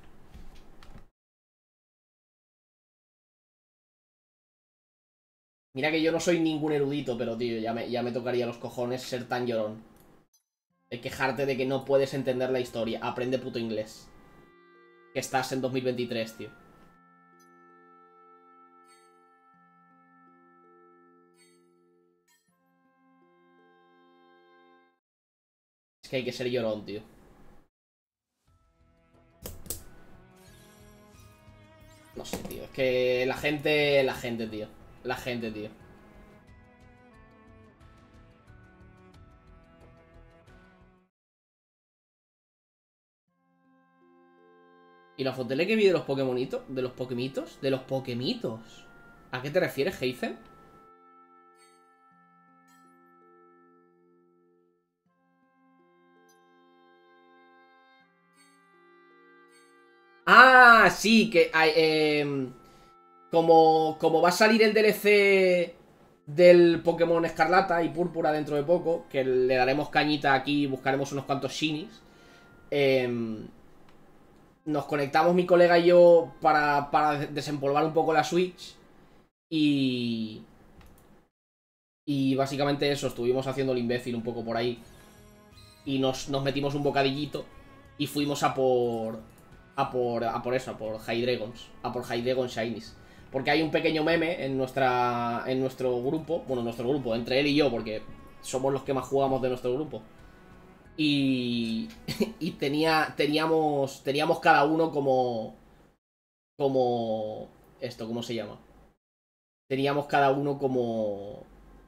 Mira que yo no soy ningún erudito, pero tío, ya me tocaría los cojones ser tan llorón. De quejarte de que no puedes entender la historia. Aprende puto inglés. Que estás en 2023, tío. Es que hay que ser llorón, tío. No sé, tío. Es que la gente, tío. La gente, tío. ¿Y la fotele que vi de los Pokémonitos? ¿De los Pokémitos? ¿De los Pokémitos? ¿A qué te refieres, Heizen? Ah, sí, que hay, como va a salir el DLC del Pokémon Escarlata y Púrpura dentro de poco, que le daremos cañita aquí y buscaremos unos cuantos shinies. Nos conectamos mi colega y yo para desempolvar un poco la Switch. Y básicamente eso, estuvimos haciendo el imbécil un poco por ahí. Y nos metimos un bocadillito y fuimos a por eso, a por Hydreigons. A por Hydreigon Shinies. Porque hay un pequeño meme en nuestro grupo. Bueno, nuestro grupo, entre él y yo, porque somos los que más jugamos de nuestro grupo. Y teníamos cada uno como esto, ¿cómo se llama? Teníamos cada uno como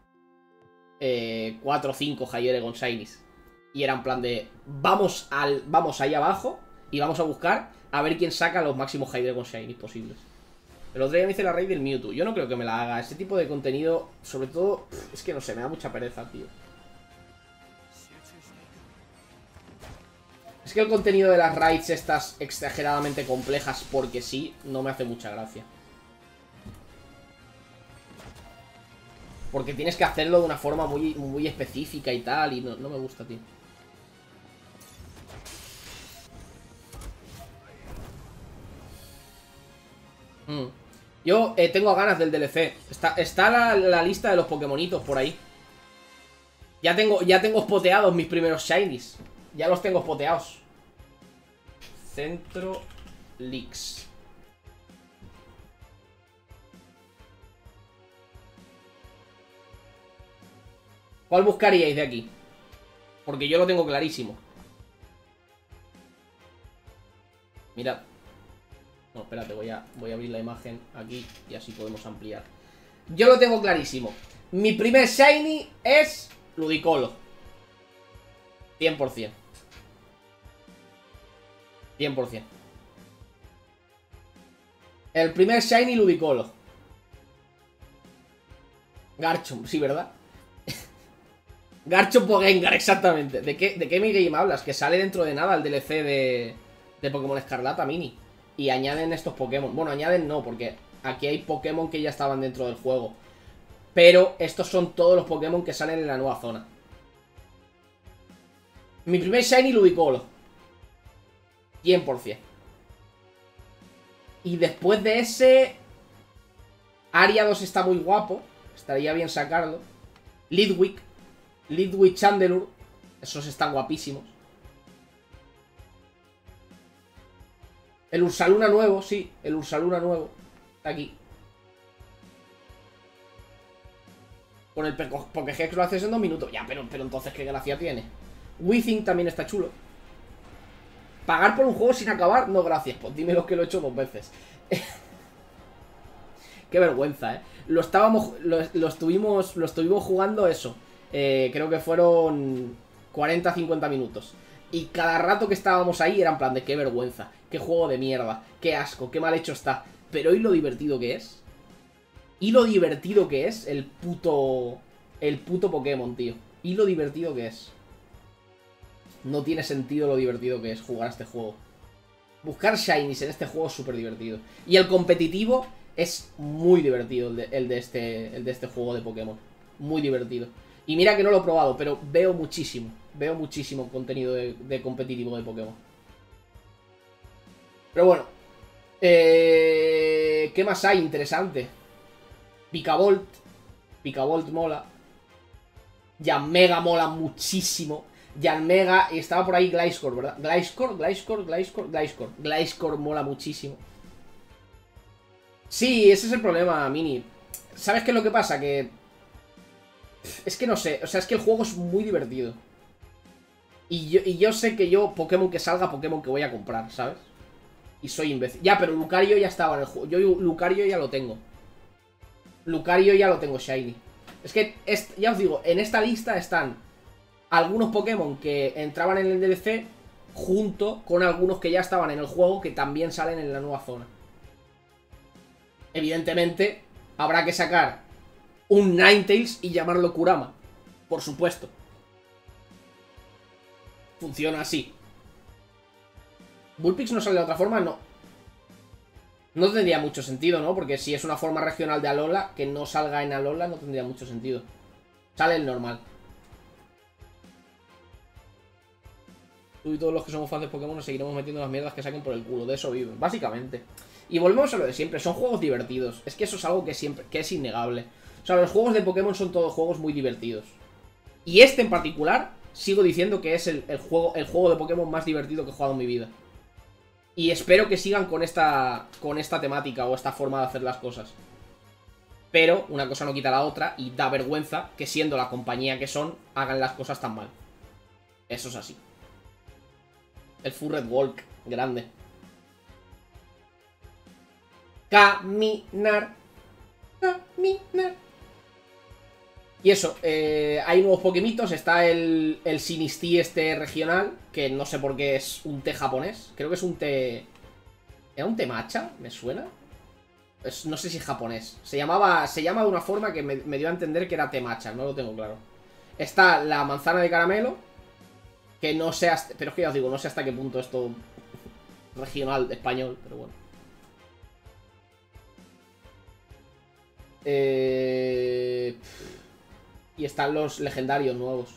4 o 5 Hydreigon Shinies. Y era en plan de vamos ahí abajo y vamos a buscar a ver quién saca los máximos Hydreigon Shinies posibles. El otro día me hice la raid del Mewtwo. Yo no creo que me la haga. Ese tipo de contenido, sobre todo, es que no sé, me da mucha pereza, tío. Es que el contenido de las raids estas exageradamente complejas porque sí, no me hace mucha gracia. Porque tienes que hacerlo de una forma muy específica y tal, y no me gusta, tío. Yo tengo ganas del DLC. Está la lista de los Pokémonitos por ahí. Ya tengo spoteados mis primeros Shinies. Ya los tengo spoteados. Centro Leaks. ¿Cuál buscaríais de aquí? Porque yo lo tengo clarísimo. Mirad. No, espérate, voy a abrir la imagen aquí y así podemos ampliar. Yo lo tengo clarísimo. Mi primer shiny es Ludicolo. 100%. 100%. El primer shiny Ludicolo. Garchomp, sí, ¿verdad? Garchomp o Gengar, exactamente. ¿De qué minigame hablas? Que sale dentro de nada el DLC de Pokémon Escarlata Mini. Y añaden estos Pokémon. Bueno, añaden no, porque aquí hay Pokémon que ya estaban dentro del juego. Pero estos son todos los Pokémon que salen en la nueva zona. Mi primer shiny Ludicolo. 100%. Y después de ese... Ariados está muy guapo. Estaría bien sacarlo. Lidwick Chandelure. Esos están guapísimos. El Ursaluna nuevo, sí. El Ursaluna nuevo. Está aquí. Con el Pokégex lo haces en 2 minutos. Ya, pero entonces ¿qué gracia tiene? Weezing también está chulo. ¿Pagar por un juego sin acabar? No, gracias. Pues dímelo que lo he hecho 2 veces. Qué vergüenza, ¿eh? Lo estuvimos jugando eso. Creo que fueron 40-50 minutos. Y cada rato que estábamos ahí era en plan de qué vergüenza, qué juego de mierda, qué asco, qué mal hecho está. Pero ¿y lo divertido que es? ¿Y lo divertido que es el puto Pokémon, tío? ¿Y lo divertido que es? No tiene sentido lo divertido que es jugar a este juego. Buscar shinies en este juego es súper divertido. Y el competitivo es muy divertido, el de este juego de Pokémon. Muy divertido. Y mira que no lo he probado, pero veo muchísimo contenido de competitivo de Pokémon. Pero bueno. ¿Qué más hay interesante? Picavolt mola. Yanmega mola muchísimo. Yanmega, y estaba por ahí Gliscor, ¿verdad? Gliscor mola muchísimo. Sí, ese es el problema, Mini. ¿Sabes qué es lo que pasa? Que... Es que no sé, o sea, es que el juego es muy divertido. Y yo sé que Pokémon que salga, Pokémon que voy a comprar, ¿sabes? Y soy imbécil. Ya, pero Lucario ya estaba en el juego. Yo Lucario ya lo tengo. Lucario ya lo tengo shiny. Es que, ya os digo, en esta lista están algunos Pokémon que entraban en el DLC junto con algunos que ya estaban en el juego que también salen en la nueva zona. Evidentemente, habrá que sacar un Ninetales y llamarlo Kurama. Por supuesto. Funciona así. ¿Bullpix no sale de otra forma? No. No tendría mucho sentido, ¿no? Porque si es una forma regional de Alola, que no salga en Alola no tendría mucho sentido. Sale el normal. Tú y todos los que somos fans de Pokémon nos seguiremos metiendo las mierdas que saquen por el culo. De eso viven, básicamente. Y volvemos a lo de siempre, son juegos divertidos. Es que eso es algo que es innegable. O sea, los juegos de Pokémon son todos juegos muy divertidos. Y este en particular, sigo diciendo que es el juego de Pokémon más divertido que he jugado en mi vida. Y espero que sigan con esta temática o esta forma de hacer las cosas. Pero una cosa no quita la otra y da vergüenza que siendo la compañía que son, hagan las cosas tan mal. Eso es así. El Furret Walk, grande. Caminar. Y eso, hay nuevos Pokémitos. Está el Sinistí este regional, que no sé por qué es un té japonés. Creo que es un té... ¿Era un té matcha? ¿Me suena? No sé si es japonés. Se llama de una forma que me dio a entender que era té matcha, no lo tengo claro. Está la manzana de caramelo, que no sé hasta... Pero es que ya os digo, no sé hasta qué punto esto regional español, pero bueno. Y están los legendarios nuevos.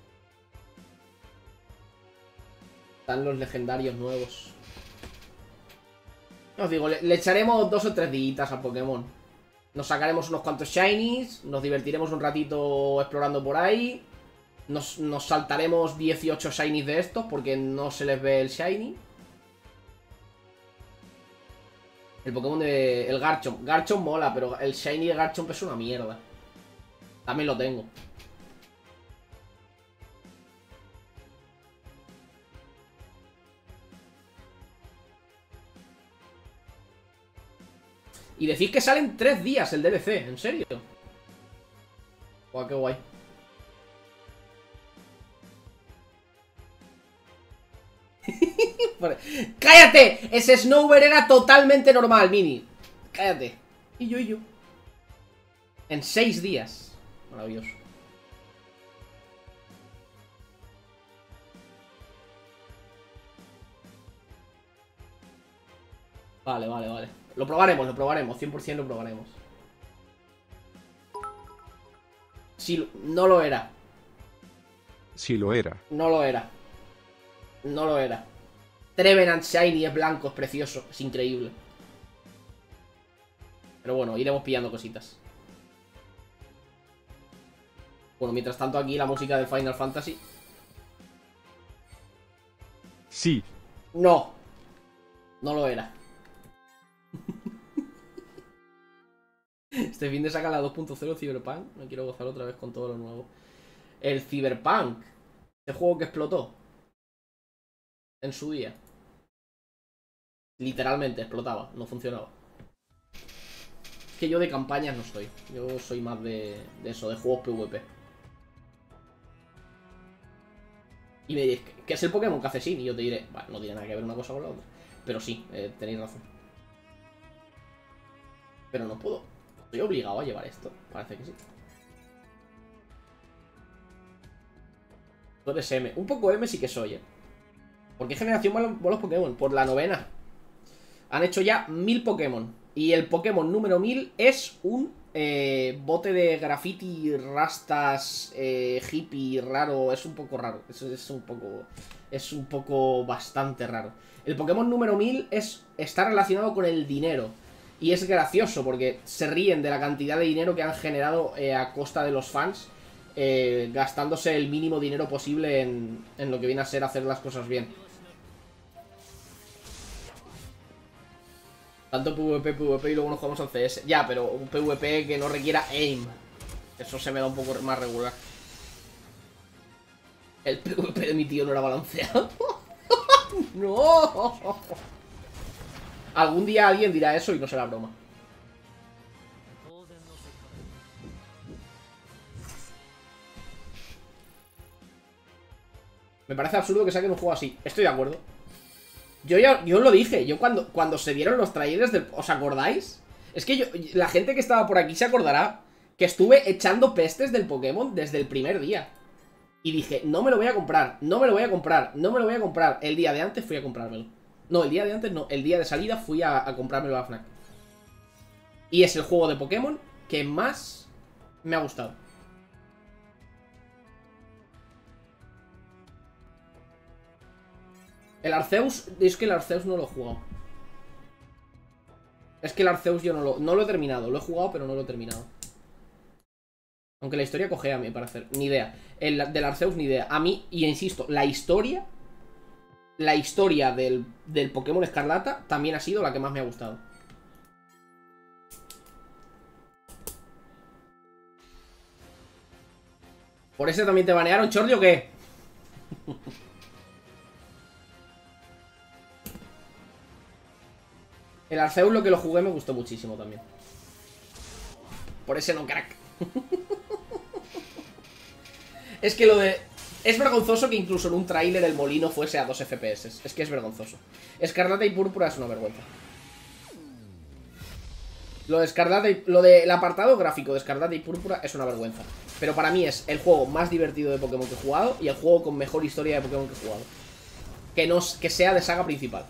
Os digo, le echaremos 2 o 3 días a Pokémon. Nos sacaremos unos cuantos shinies. Nos divertiremos un ratito explorando por ahí. Nos saltaremos 18 shinies de estos porque no se les ve el shiny. El Pokémon de... El Garchomp. Garchomp mola, pero el Shiny de Garchomp es una mierda. También lo tengo. Y decís que salen 3 días el DLC, ¿en serio? Guau, qué guay. ¡Cállate! Ese Snover era totalmente normal, Mini. Cállate. Y yo. En 6 días. Maravilloso. Vale. Lo probaremos, 100% lo probaremos. Sí, no lo era. Sí lo era. No lo era. No lo era. Trevenant Shiny es blanco, es precioso, es increíble. Pero bueno, iremos pillando cositas. Bueno, mientras tanto aquí la música de Final Fantasy. Sí. No. No lo era. Este fin de saca la 2.0 Cyberpunk. Me quiero gozar otra vez con todo lo nuevo. El Cyberpunk. Este juego que explotó. En su día. Literalmente explotaba, no funcionaba. Es que yo de campañas no soy. Yo soy más de eso, de juegos PvP. Y me diréis, ¿qué es el Pokémon que hace Sin? Y yo te diré, bueno, no tiene nada que ver una cosa con la otra. Pero sí, tenéis razón. Pero no puedo. Estoy obligado a llevar esto. Parece que sí. Tú eres M. Un poco M sí que soy, ¿Por qué generación van los Pokémon? Por la 9ª. Han hecho ya 1000 Pokémon. Y el Pokémon número 1000 es un bote de graffiti, rastas, hippie, raro. Es un poco raro. Es un poco bastante raro. El Pokémon número 1000 está relacionado con el dinero. Y es gracioso porque se ríen de la cantidad de dinero que han generado a costa de los fans. Gastándose el mínimo dinero posible en lo que viene a ser hacer las cosas bien. Tanto PvP y luego nos jugamos al CS. Ya, pero un PvP que no requiera aim. Eso se me da un poco más regular. El PvP de mi tío no era balanceado. ¡No! Algún día alguien dirá eso y no será broma. Me parece absurdo que saquen un juego así. Estoy de acuerdo. Yo lo dije. Yo cuando se dieron los trailers del... ¿Os acordáis? Es que la gente que estaba por aquí se acordará que estuve echando pestes del Pokémon desde el primer día. Y dije, no me lo voy a comprar, no me lo voy a comprar, no me lo voy a comprar. El día de antes fui a comprármelo. No, el día de antes no. El día de salida fui a comprármelo a Fnac. Y es el juego de Pokémon que más me ha gustado. El Arceus, es que el Arceus no lo he jugado. Es que el Arceus yo no lo he terminado. Lo he jugado, pero no lo he terminado. Aunque la historia cojea, a mi parecer. Ni idea. Del Arceus, ni idea. A mí, y insisto, la historia del Pokémon Escarlata también ha sido la que más me ha gustado. ¿Por ese también te banearon, Chordi, o qué? El Arceus, lo que lo jugué, me gustó muchísimo también. Por ese no, crack. Es que lo de... Es vergonzoso que incluso en un tráiler el molino fuese a 2 FPS. Es que es vergonzoso. Escarlata y Púrpura es una vergüenza. Lo del apartado gráfico de Escarlata y Púrpura es una vergüenza. Pero para mí es el juego más divertido de Pokémon que he jugado y el juego con mejor historia de Pokémon que he jugado. Que sea de saga principal.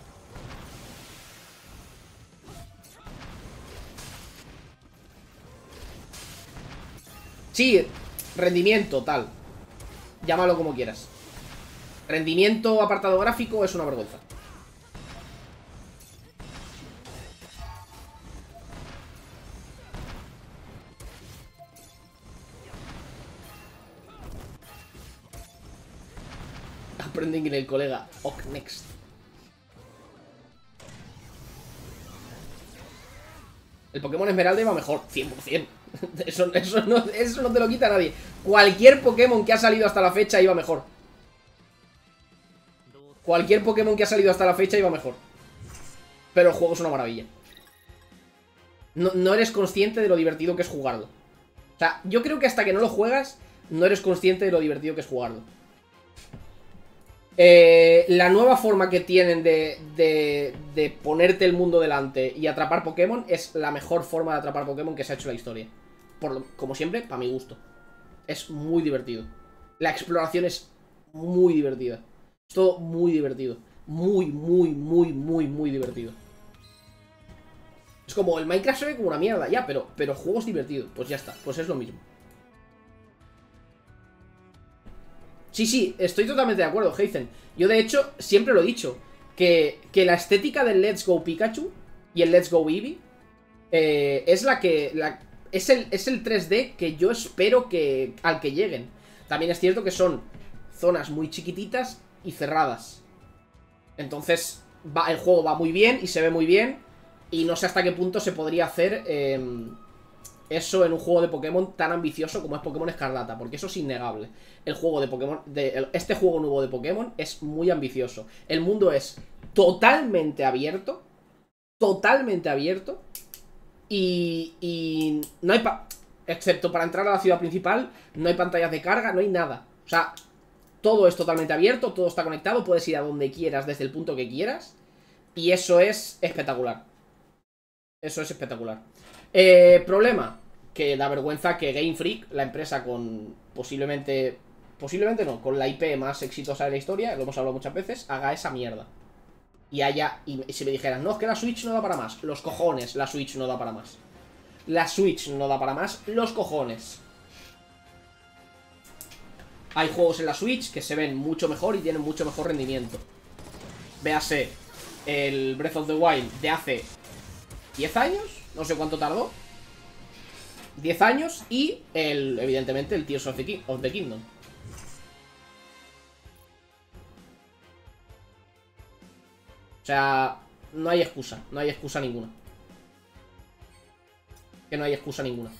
Sí, rendimiento, tal. Llámalo como quieras. Rendimiento, apartado gráfico, es una vergüenza. Aprenden en el colega. Ok, next. El Pokémon Esmeralda iba mejor, 100%. Eso no te lo quita nadie. Cualquier Pokémon que ha salido hasta la fecha iba mejor. Cualquier Pokémon que ha salido hasta la fecha iba mejor. Pero el juego es una maravilla. No eres consciente de lo divertido que es jugarlo. O sea, yo creo que hasta que no lo juegas, no eres consciente de lo divertido que es jugarlo. La nueva forma que tienen de ponerte el mundo delante y atrapar Pokémon es la mejor forma de atrapar Pokémon que se ha hecho en la historia. Como siempre, para mi gusto. Es muy divertido. La exploración es muy divertida. Es todo muy divertido. Muy divertido. Es como el Minecraft se ve como una mierda, ya, pero el juego es divertido. Pues ya está, pues es lo mismo. Sí, estoy totalmente de acuerdo, Heizen. Yo de hecho, siempre lo he dicho, que la estética del Let's Go Pikachu y el Let's Go Eevee es es el 3D que yo espero al que lleguen. También es cierto que son zonas muy chiquititas y cerradas. Entonces el juego va muy bien y se ve muy bien. Y no sé hasta qué punto se podría hacer eso en un juego de Pokémon tan ambicioso como es Pokémon Escarlata, porque eso es innegable. El juego de Pokémon, este juego nuevo de Pokémon es muy ambicioso. El mundo es totalmente abierto. Totalmente abierto. Y no hay excepto para entrar a la ciudad principal, no hay pantallas de carga, no hay nada. O sea, todo es totalmente abierto, todo está conectado, puedes ir a donde quieras, desde el punto que quieras. Y eso es espectacular. Eso es espectacular. Problema, que da vergüenza que Game Freak, la empresa con posiblemente no, con la IP más exitosa de la historia, lo hemos hablado muchas veces, haga esa mierda. Y si me dijeran, no, es que la Switch no da para más. Los cojones, la Switch no da para más. La Switch no da para más, los cojones. Hay juegos en la Switch que se ven mucho mejor y tienen mucho mejor rendimiento. Véase el Breath of the Wild de hace 10 años, no sé cuánto tardó. 10 años y evidentemente el Tears of the Kingdom. O sea, no hay excusa ninguna. Que no hay excusa ninguna.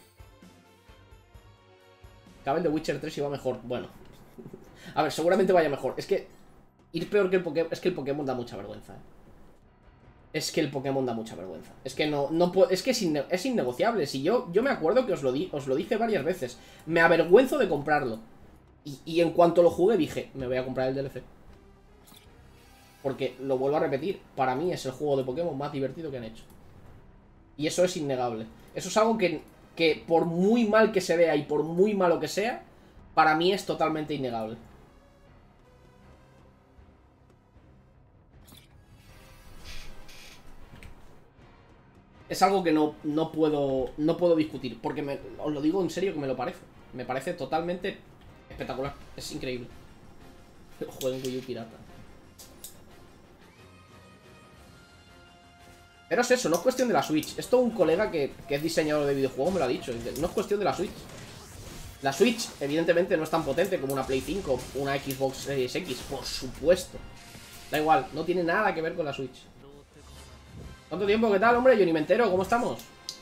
Cabe el de Witcher 3 y va mejor. Bueno. A ver, seguramente vaya mejor. Es que ir peor que el Pokémon. Es que el Pokémon da mucha vergüenza, Es que el Pokémon da mucha vergüenza. Es que no puedo. Es que es innegociable. Si yo me acuerdo que os lo dije varias veces. Me avergüenzo de comprarlo. Y en cuanto lo jugué dije, me voy a comprar el DLC. Porque, lo vuelvo a repetir, para mí es el juego de Pokémon más divertido que han hecho. Y eso es innegable. Eso es algo que por muy mal que se vea y por muy malo que sea, para mí es totalmente innegable. Es algo que no puedo discutir. Porque os lo digo en serio que me lo parece. Me parece totalmente espectacular. Es increíble. Juego en Wii U pirata. Pero es eso, no es cuestión de la Switch. Esto un colega que es diseñador de videojuegos me lo ha dicho. No es cuestión de la Switch. La Switch, evidentemente, no es tan potente como una Play 5 o una Xbox Series X, por supuesto. Da igual, no tiene nada que ver con la Switch. ¿Cuánto tiempo? ¿Qué tal, hombre? Yo ni me entero, ¿cómo estamos?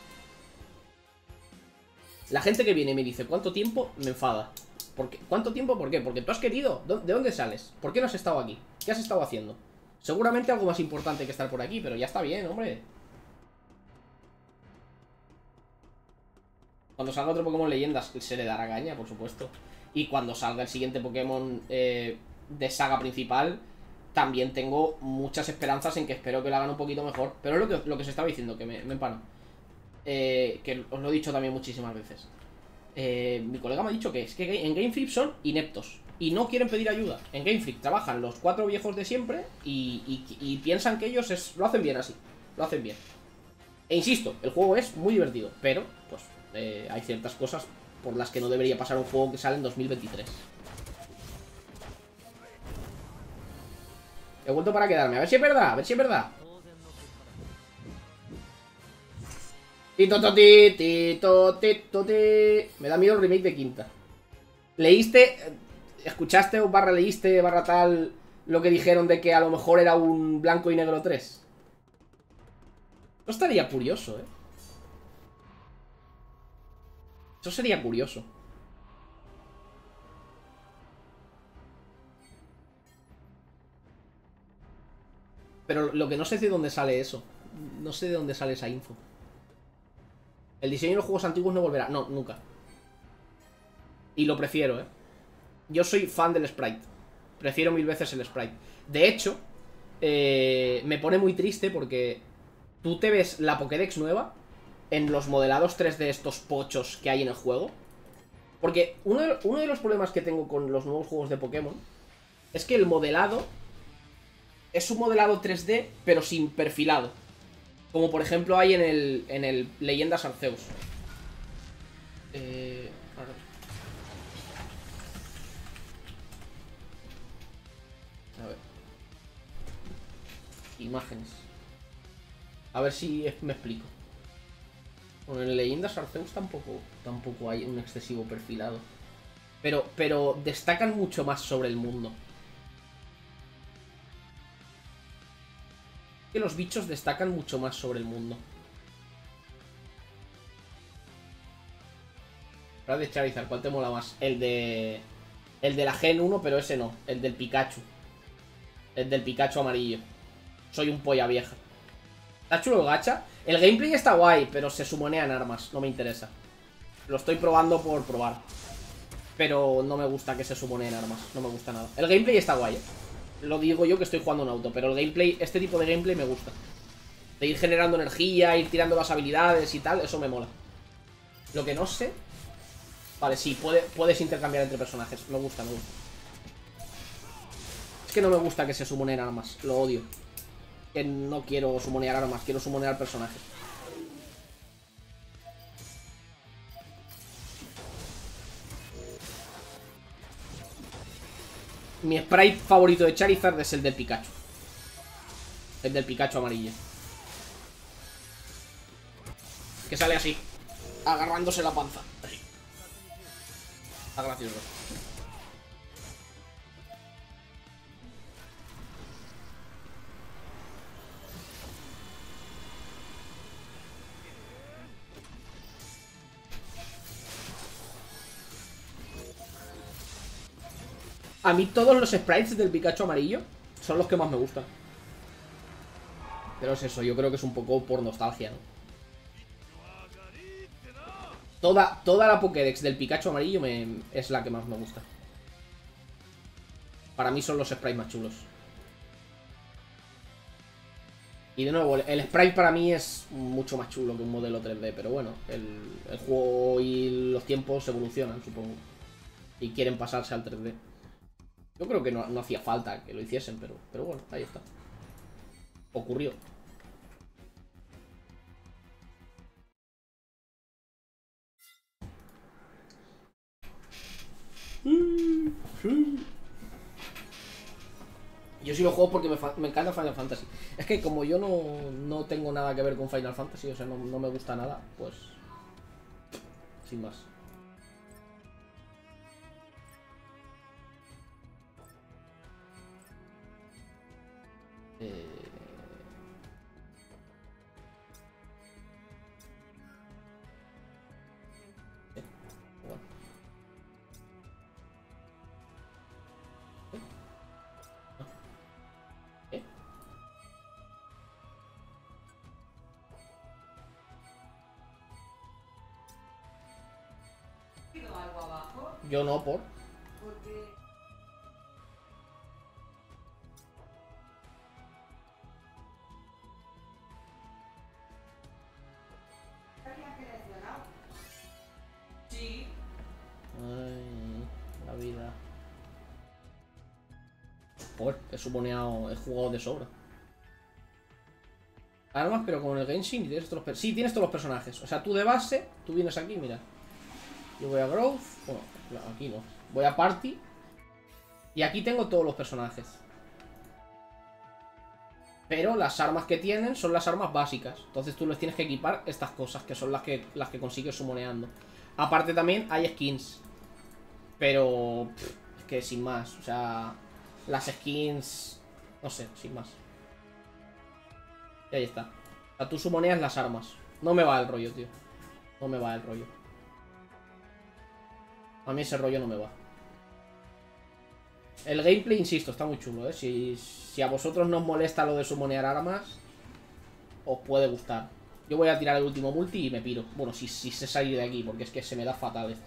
La gente que viene y me dice ¿cuánto tiempo? Me enfada. ¿Por qué? ¿Cuánto tiempo? ¿Por qué? Porque tú has querido. ¿De dónde sales? ¿Por qué no has estado aquí? ¿Qué has estado haciendo? Seguramente algo más importante que estar por aquí, pero ya está bien, hombre. Cuando salga otro Pokémon Leyendas se le dará caña, por supuesto. Y cuando salga el siguiente Pokémon de saga principal, también tengo muchas esperanzas en que espero que lo hagan un poquito mejor. Pero es lo que se estaba diciendo, que me empano. Que os lo he dicho también muchísimas veces. Mi colega me ha dicho que es que en Game Freak son ineptos y no quieren pedir ayuda. En Game Freak trabajan los 4 viejos de siempre y piensan que ellos lo hacen bien así. Lo hacen bien. E insisto, el juego es muy divertido, pero pues hay ciertas cosas por las que no debería pasar un juego que sale en 2023. He vuelto para quedarme, a ver si es verdad, a ver si es verdad. Me da miedo el remake de Quinta. ¿Leíste, escuchaste o leíste tal lo que dijeron de que a lo mejor era un blanco y negro 3? No estaría curioso, Eso sería curioso. Pero lo que no sé es de dónde sale eso. No sé de dónde sale esa info. El diseño de los juegos antiguos no volverá. No, nunca. Y lo prefiero, ¿eh? Yo soy fan del sprite. Prefiero mil veces el sprite. De hecho, me pone muy triste porque tú te ves la Pokédex nueva en los modelados 3D estos pochos que hay en el juego. Porque uno de los problemas que tengo con los nuevos juegos de Pokémon es que el modelado es un modelado 3D, pero sin perfilado. Como por ejemplo hay en el Leyendas Arceus. A ver. Imágenes. A ver si me explico. Bueno, en Leyendas Arceus tampoco hay un excesivo perfilado. Pero destacan mucho más sobre el mundo. Que los bichos destacan mucho más sobre el mundo. Ahora de Charizard, ¿cuál te mola más? El de la Gen 1, pero ese no. El del Pikachu. El del Pikachu amarillo. Soy un polla vieja. Está chulo el gacha. El gameplay está guay, pero se sumonean armas. No me interesa. Lo estoy probando por probar. Pero no me gusta que se sumoneen armas. No me gusta nada. El gameplay está guay, ¿eh? Lo digo yo que estoy jugando un auto. Pero el gameplay, este tipo de gameplay me gusta. De ir generando energía, ir tirando las habilidades y tal. Eso me mola. Lo que no sé... Vale, sí, puedes intercambiar entre personajes. Me gusta, me gusta. Es que no me gusta que se sumoneen armas. Lo odio. Que no quiero sumonear armas, quiero sumonear personajes. Mi sprite favorito de Charizard es el del Pikachu. El del Pikachu amarillo. Que sale así, agarrándose la panza. Así. Está gracioso. A mí todos los sprites del Pikachu amarillo son los que más me gustan. Pero es eso, yo creo que es un poco por nostalgia, ¿no? Toda la Pokédex del Pikachu amarillo es la que más me gusta. Para mí son los sprites más chulos. Y de nuevo, el sprite para mí es mucho más chulo que un modelo 3D. Pero bueno, el juego y los tiempos evolucionan, supongo. Y quieren pasarse al 3D. Yo creo que no hacía falta que lo hiciesen, pero bueno, ahí está. Ocurrió. Yo sí lo juego porque me encanta Final Fantasy. Es que como yo no tengo nada que ver con Final Fantasy, o sea, no me gusta nada, pues... Sin más. Bueno. Yo no, por... Sí. Ay, la vida. Por, he jugado de sobra. Armas, pero con el Genshin tienes todos los... Sí, tienes todos los personajes. O sea, tú de base, tú vienes aquí, mira. Yo voy a Growth. Bueno, aquí no. Voy a Party. Y aquí tengo todos los personajes. Pero las armas que tienen son las armas básicas. Entonces tú les tienes que equipar estas cosas, que son las que consigues sumoneando. Aparte también hay skins. Pero... es que sin más. O sea... las skins... no sé, sin más. Y ahí está. O sea, tú sumoneas las armas. No me va el rollo, tío. No me va el rollo. A mí ese rollo no me va. El gameplay, insisto, está muy chulo, ¿eh? Si a vosotros no os molesta lo de summonear armas, os puede gustar. Yo voy a tirar el último multi y me piro. Bueno, si sé salir de aquí, porque es que se me da fatal esto.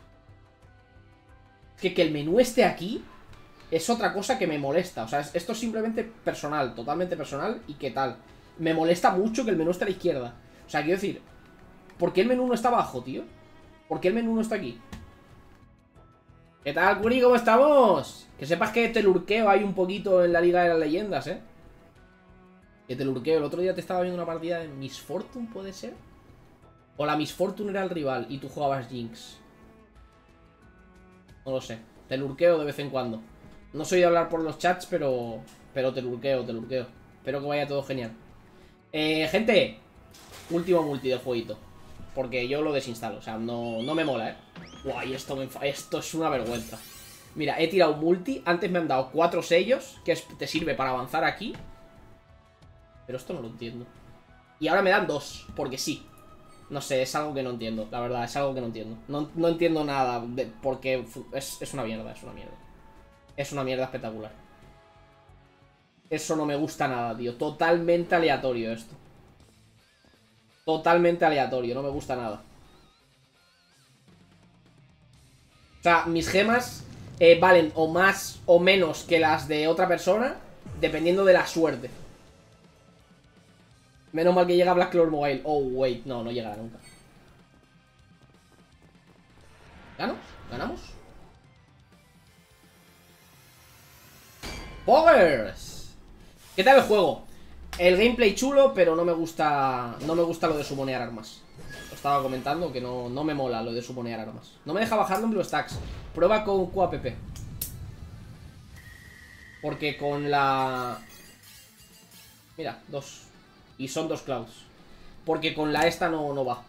Es que el menú esté aquí es otra cosa que me molesta. O sea, esto es simplemente personal, totalmente personal. ¿Y qué tal? Me molesta mucho que el menú esté a la izquierda. O sea, quiero decir, ¿por qué el menú no está abajo, tío? ¿Por qué el menú no está aquí? ¿Qué tal, Curi? ¿Cómo estamos? Que sepas que te lurqueo ahí un poquito en la Liga de las Leyendas, ¿eh? Que te lurqueo. El otro día te estaba viendo una partida de Miss Fortune, ¿puede ser? O la Miss Fortune era el rival y tú jugabas Jinx. No lo sé. Te lurqueo de vez en cuando. No soy de hablar por los chats, pero te lurqueo, te lurqueo. Espero que vaya todo genial. Gente, último multi del jueguito. Porque yo lo desinstalo, o sea, no me mola, Guay, esto es una vergüenza. Mira, he tirado un multi. Antes me han dado 4 sellos, que te sirve para avanzar aquí. Pero esto no lo entiendo. Y ahora me dan 2, porque sí. No sé, es algo que no entiendo, la verdad, es algo que no entiendo. No entiendo nada, porque es una mierda, es una mierda. Es una mierda espectacular. Eso no me gusta nada, tío. Totalmente aleatorio esto. Totalmente aleatorio, no me gusta nada. O sea, mis gemas valen o más o menos que las de otra persona, dependiendo de la suerte. Menos mal que llega Black Clover Mobile. Oh, wait, no llegará nunca. ¿Ganamos? ¿Ganamos? ¡Poggers! ¿Qué tal el juego? El gameplay chulo, pero no me gusta lo de summonear armas. Lo estaba comentando que no me mola lo de summonear armas. No me deja bajarlo en BlueStacks. Prueba con QAPP. Porque con la... Mira, 2. Y son 2 clouds. Porque con la esta no va.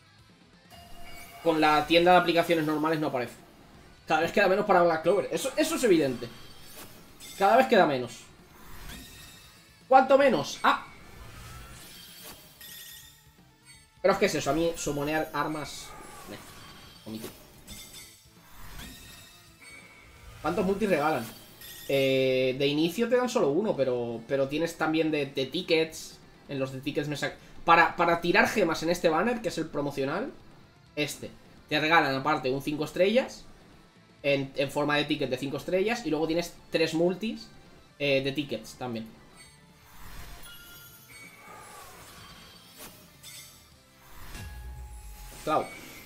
Con la tienda de aplicaciones normales no aparece. Cada vez queda menos para Black Clover. Eso es evidente. Cada vez queda menos. ¿Cuánto menos? ¡Ah! Pero es que es eso, a mí summonear armas... Omitir. ¿Cuántos multis regalan? De inicio te dan solo uno, pero tienes también de tickets. En los de tickets me sacan... Para tirar gemas en este banner, que es el promocional, te regalan aparte un 5 estrellas en forma de ticket de 5 estrellas. Y luego tienes 3 multis de tickets también. Cloud.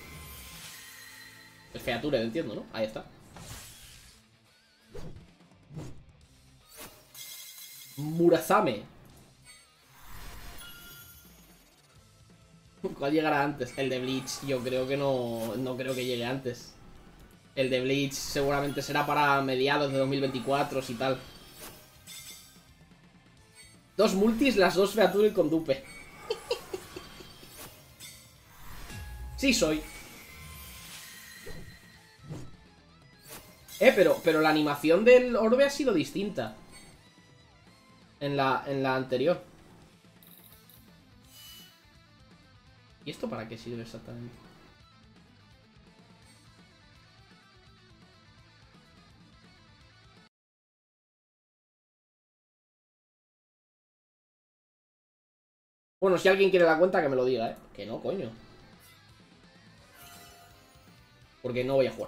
Es feature, entiendo, ¿no? Ahí está. Murazame. ¿Cuál llegará antes? El de Bleach, yo creo que no creo que llegue antes. El de Bleach seguramente será para mediados de 2024 y tal. 2 multis, las 2 feature con dupe. Sí soy. Pero la animación del orbe ha sido distinta en la anterior. ¿Y esto para qué sirve exactamente? Bueno, si alguien quiere la cuenta, que me lo diga, ¿eh? Que no, coño. Porque no voy a jugar.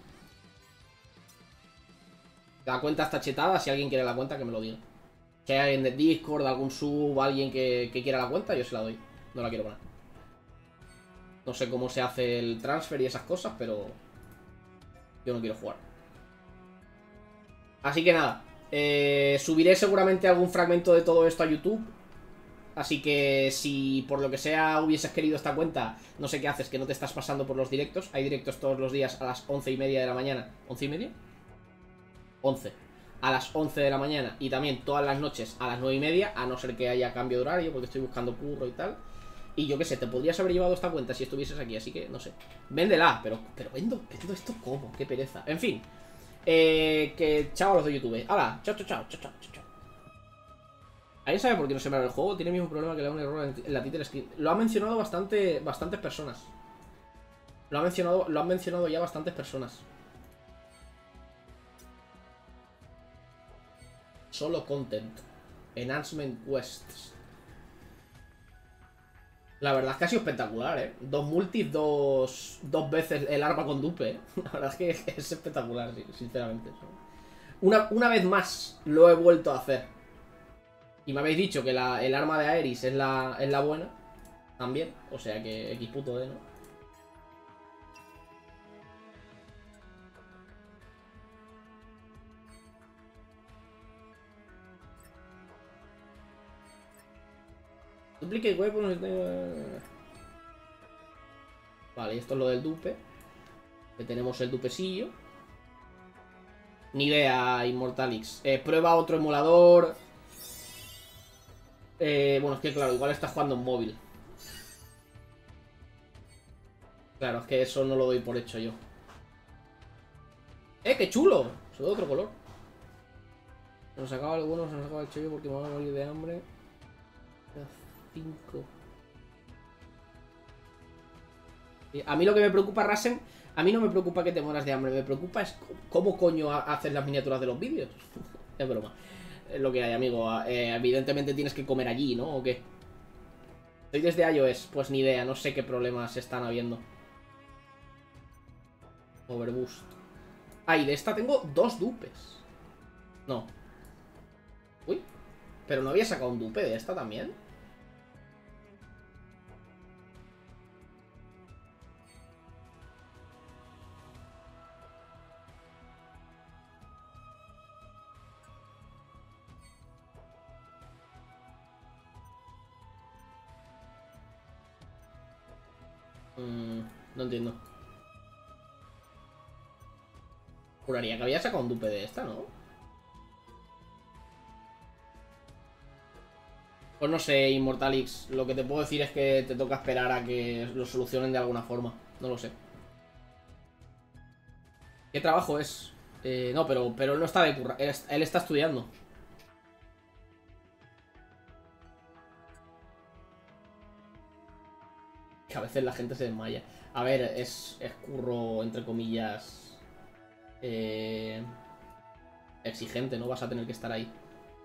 La cuenta está chetada, si alguien quiere la cuenta, que me lo diga. Si hay alguien de Discord, algún sub, alguien que quiera la cuenta, yo se la doy. No la quiero poner. No sé cómo se hace el transfer y esas cosas, pero yo no quiero jugar. Así que nada, subiré seguramente algún fragmento de todo esto a YouTube. Así que si por lo que sea hubieses querido esta cuenta, no sé qué haces, que no te estás pasando por los directos. Hay directos todos los días a las 11:30 de la mañana. ¿11:30? 11. A las 11 de la mañana y también todas las noches a las 9:30, a no ser que haya cambio de horario, porque estoy buscando curro y tal. Y yo qué sé, te podrías haber llevado esta cuenta si estuvieses aquí, así que no sé. Véndela, pero vendo esto ¿cómo? Qué pereza. En fin. Que chao a los de YouTube. ¡Hala! Chao, chao, chao, chao, chao, chao. ¿Alguien sabe por qué no se me abre el juego? Tiene el mismo problema que le da un error en la title screen. Lo han mencionado bastantes personas. Lo han mencionado ya bastantes personas. Solo content. Enhancement quests. La verdad es que ha sido espectacular, ¿eh? 2 multis, dos veces el arma con dupe, ¿eh? La verdad es que es espectacular, sí, sinceramente. Una vez más lo he vuelto a hacer. Y me habéis dicho que el arma de Aeris es la buena. También. O sea que X puto D, ¿no? Duplicate weapons. Vale, esto es lo del dupe. Que tenemos el dupecillo. Ni idea, Immortalix. Prueba otro emulador. Bueno, es que claro, igual está jugando en móvil. Claro, es que eso no lo doy por hecho yo. ¡Qué chulo! Soy de otro color. Se nos acaba algunos, se nos acaba el chollo porque me voy a morir de hambre. 5. A mí lo que me preocupa, Rasen, a mí no me preocupa que te mueras de hambre, me preocupa es cómo coño haces las miniaturas de los vídeos. Es broma. Es lo que hay, amigo. Evidentemente tienes que comer allí, ¿no? ¿O qué? Estoy desde iOS, pues ni idea, no sé qué problemas están habiendo. Overboost. Ah, y de esta tengo 2 dupes. No. Uy. Pero no había sacado un dupe de esta también. No entiendo. Juraría que había sacado un dupe de esta, ¿no? Pues no sé, Immortalix. Lo que te puedo decir es que te toca esperar a que lo solucionen de alguna forma. No lo sé. ¿Qué trabajo es? No, pero él no está de curra. Él está estudiando. Que a veces la gente se desmaya. A ver, es curro, entre comillas, exigente, ¿no? Vas a tener que estar ahí.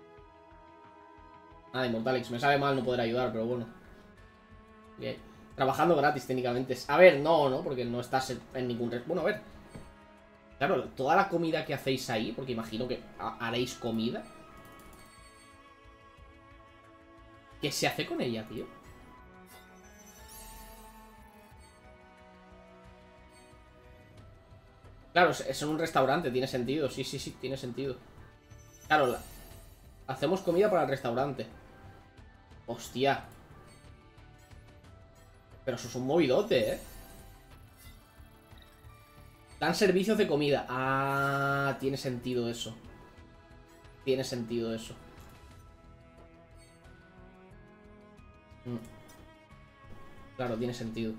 Nada, Immortalix, me sabe mal no poder ayudar, pero bueno. Bien. Trabajando gratis, técnicamente. A ver, no, porque no estás en ningún... Bueno, a ver. Claro, toda la comida que hacéis ahí, porque imagino que haréis comida. ¿Qué se hace con ella, tío? Claro, es en un restaurante, tiene sentido. Sí, tiene sentido. Claro, hacemos comida para el restaurante. Hostia. Pero eso es un movidote, ¿eh? Dan servicios de comida. Ah, tiene sentido eso. Tiene sentido eso. Claro, tiene sentido.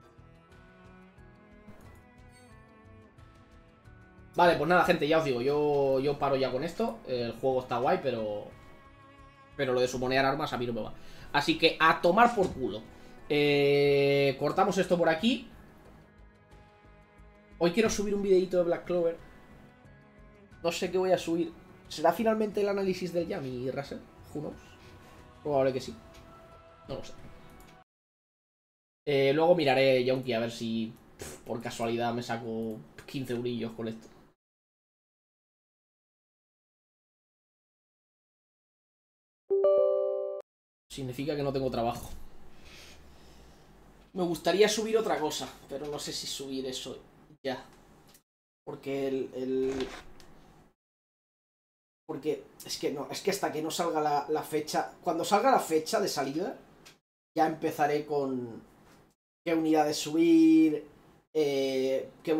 Vale, pues nada, gente, ya os digo, yo paro ya con esto. El juego está guay, pero lo de sumonear armas a mí no me va. Así que a tomar por culo. Cortamos esto por aquí. Hoy quiero subir un videito de Black Clover. No sé qué voy a subir. ¿Será finalmente el análisis del Yami, Russell? Who knows? Probable que sí. No lo sé. Luego miraré Yonki a ver si por casualidad me saco 15 eurillos con esto. Significa que no tengo trabajo. Me gustaría subir otra cosa, pero no sé si subir eso ya. Porque porque es que no, es que hasta que no salga la fecha... Cuando salga la fecha de salida, ya empezaré con qué unidades subir, qué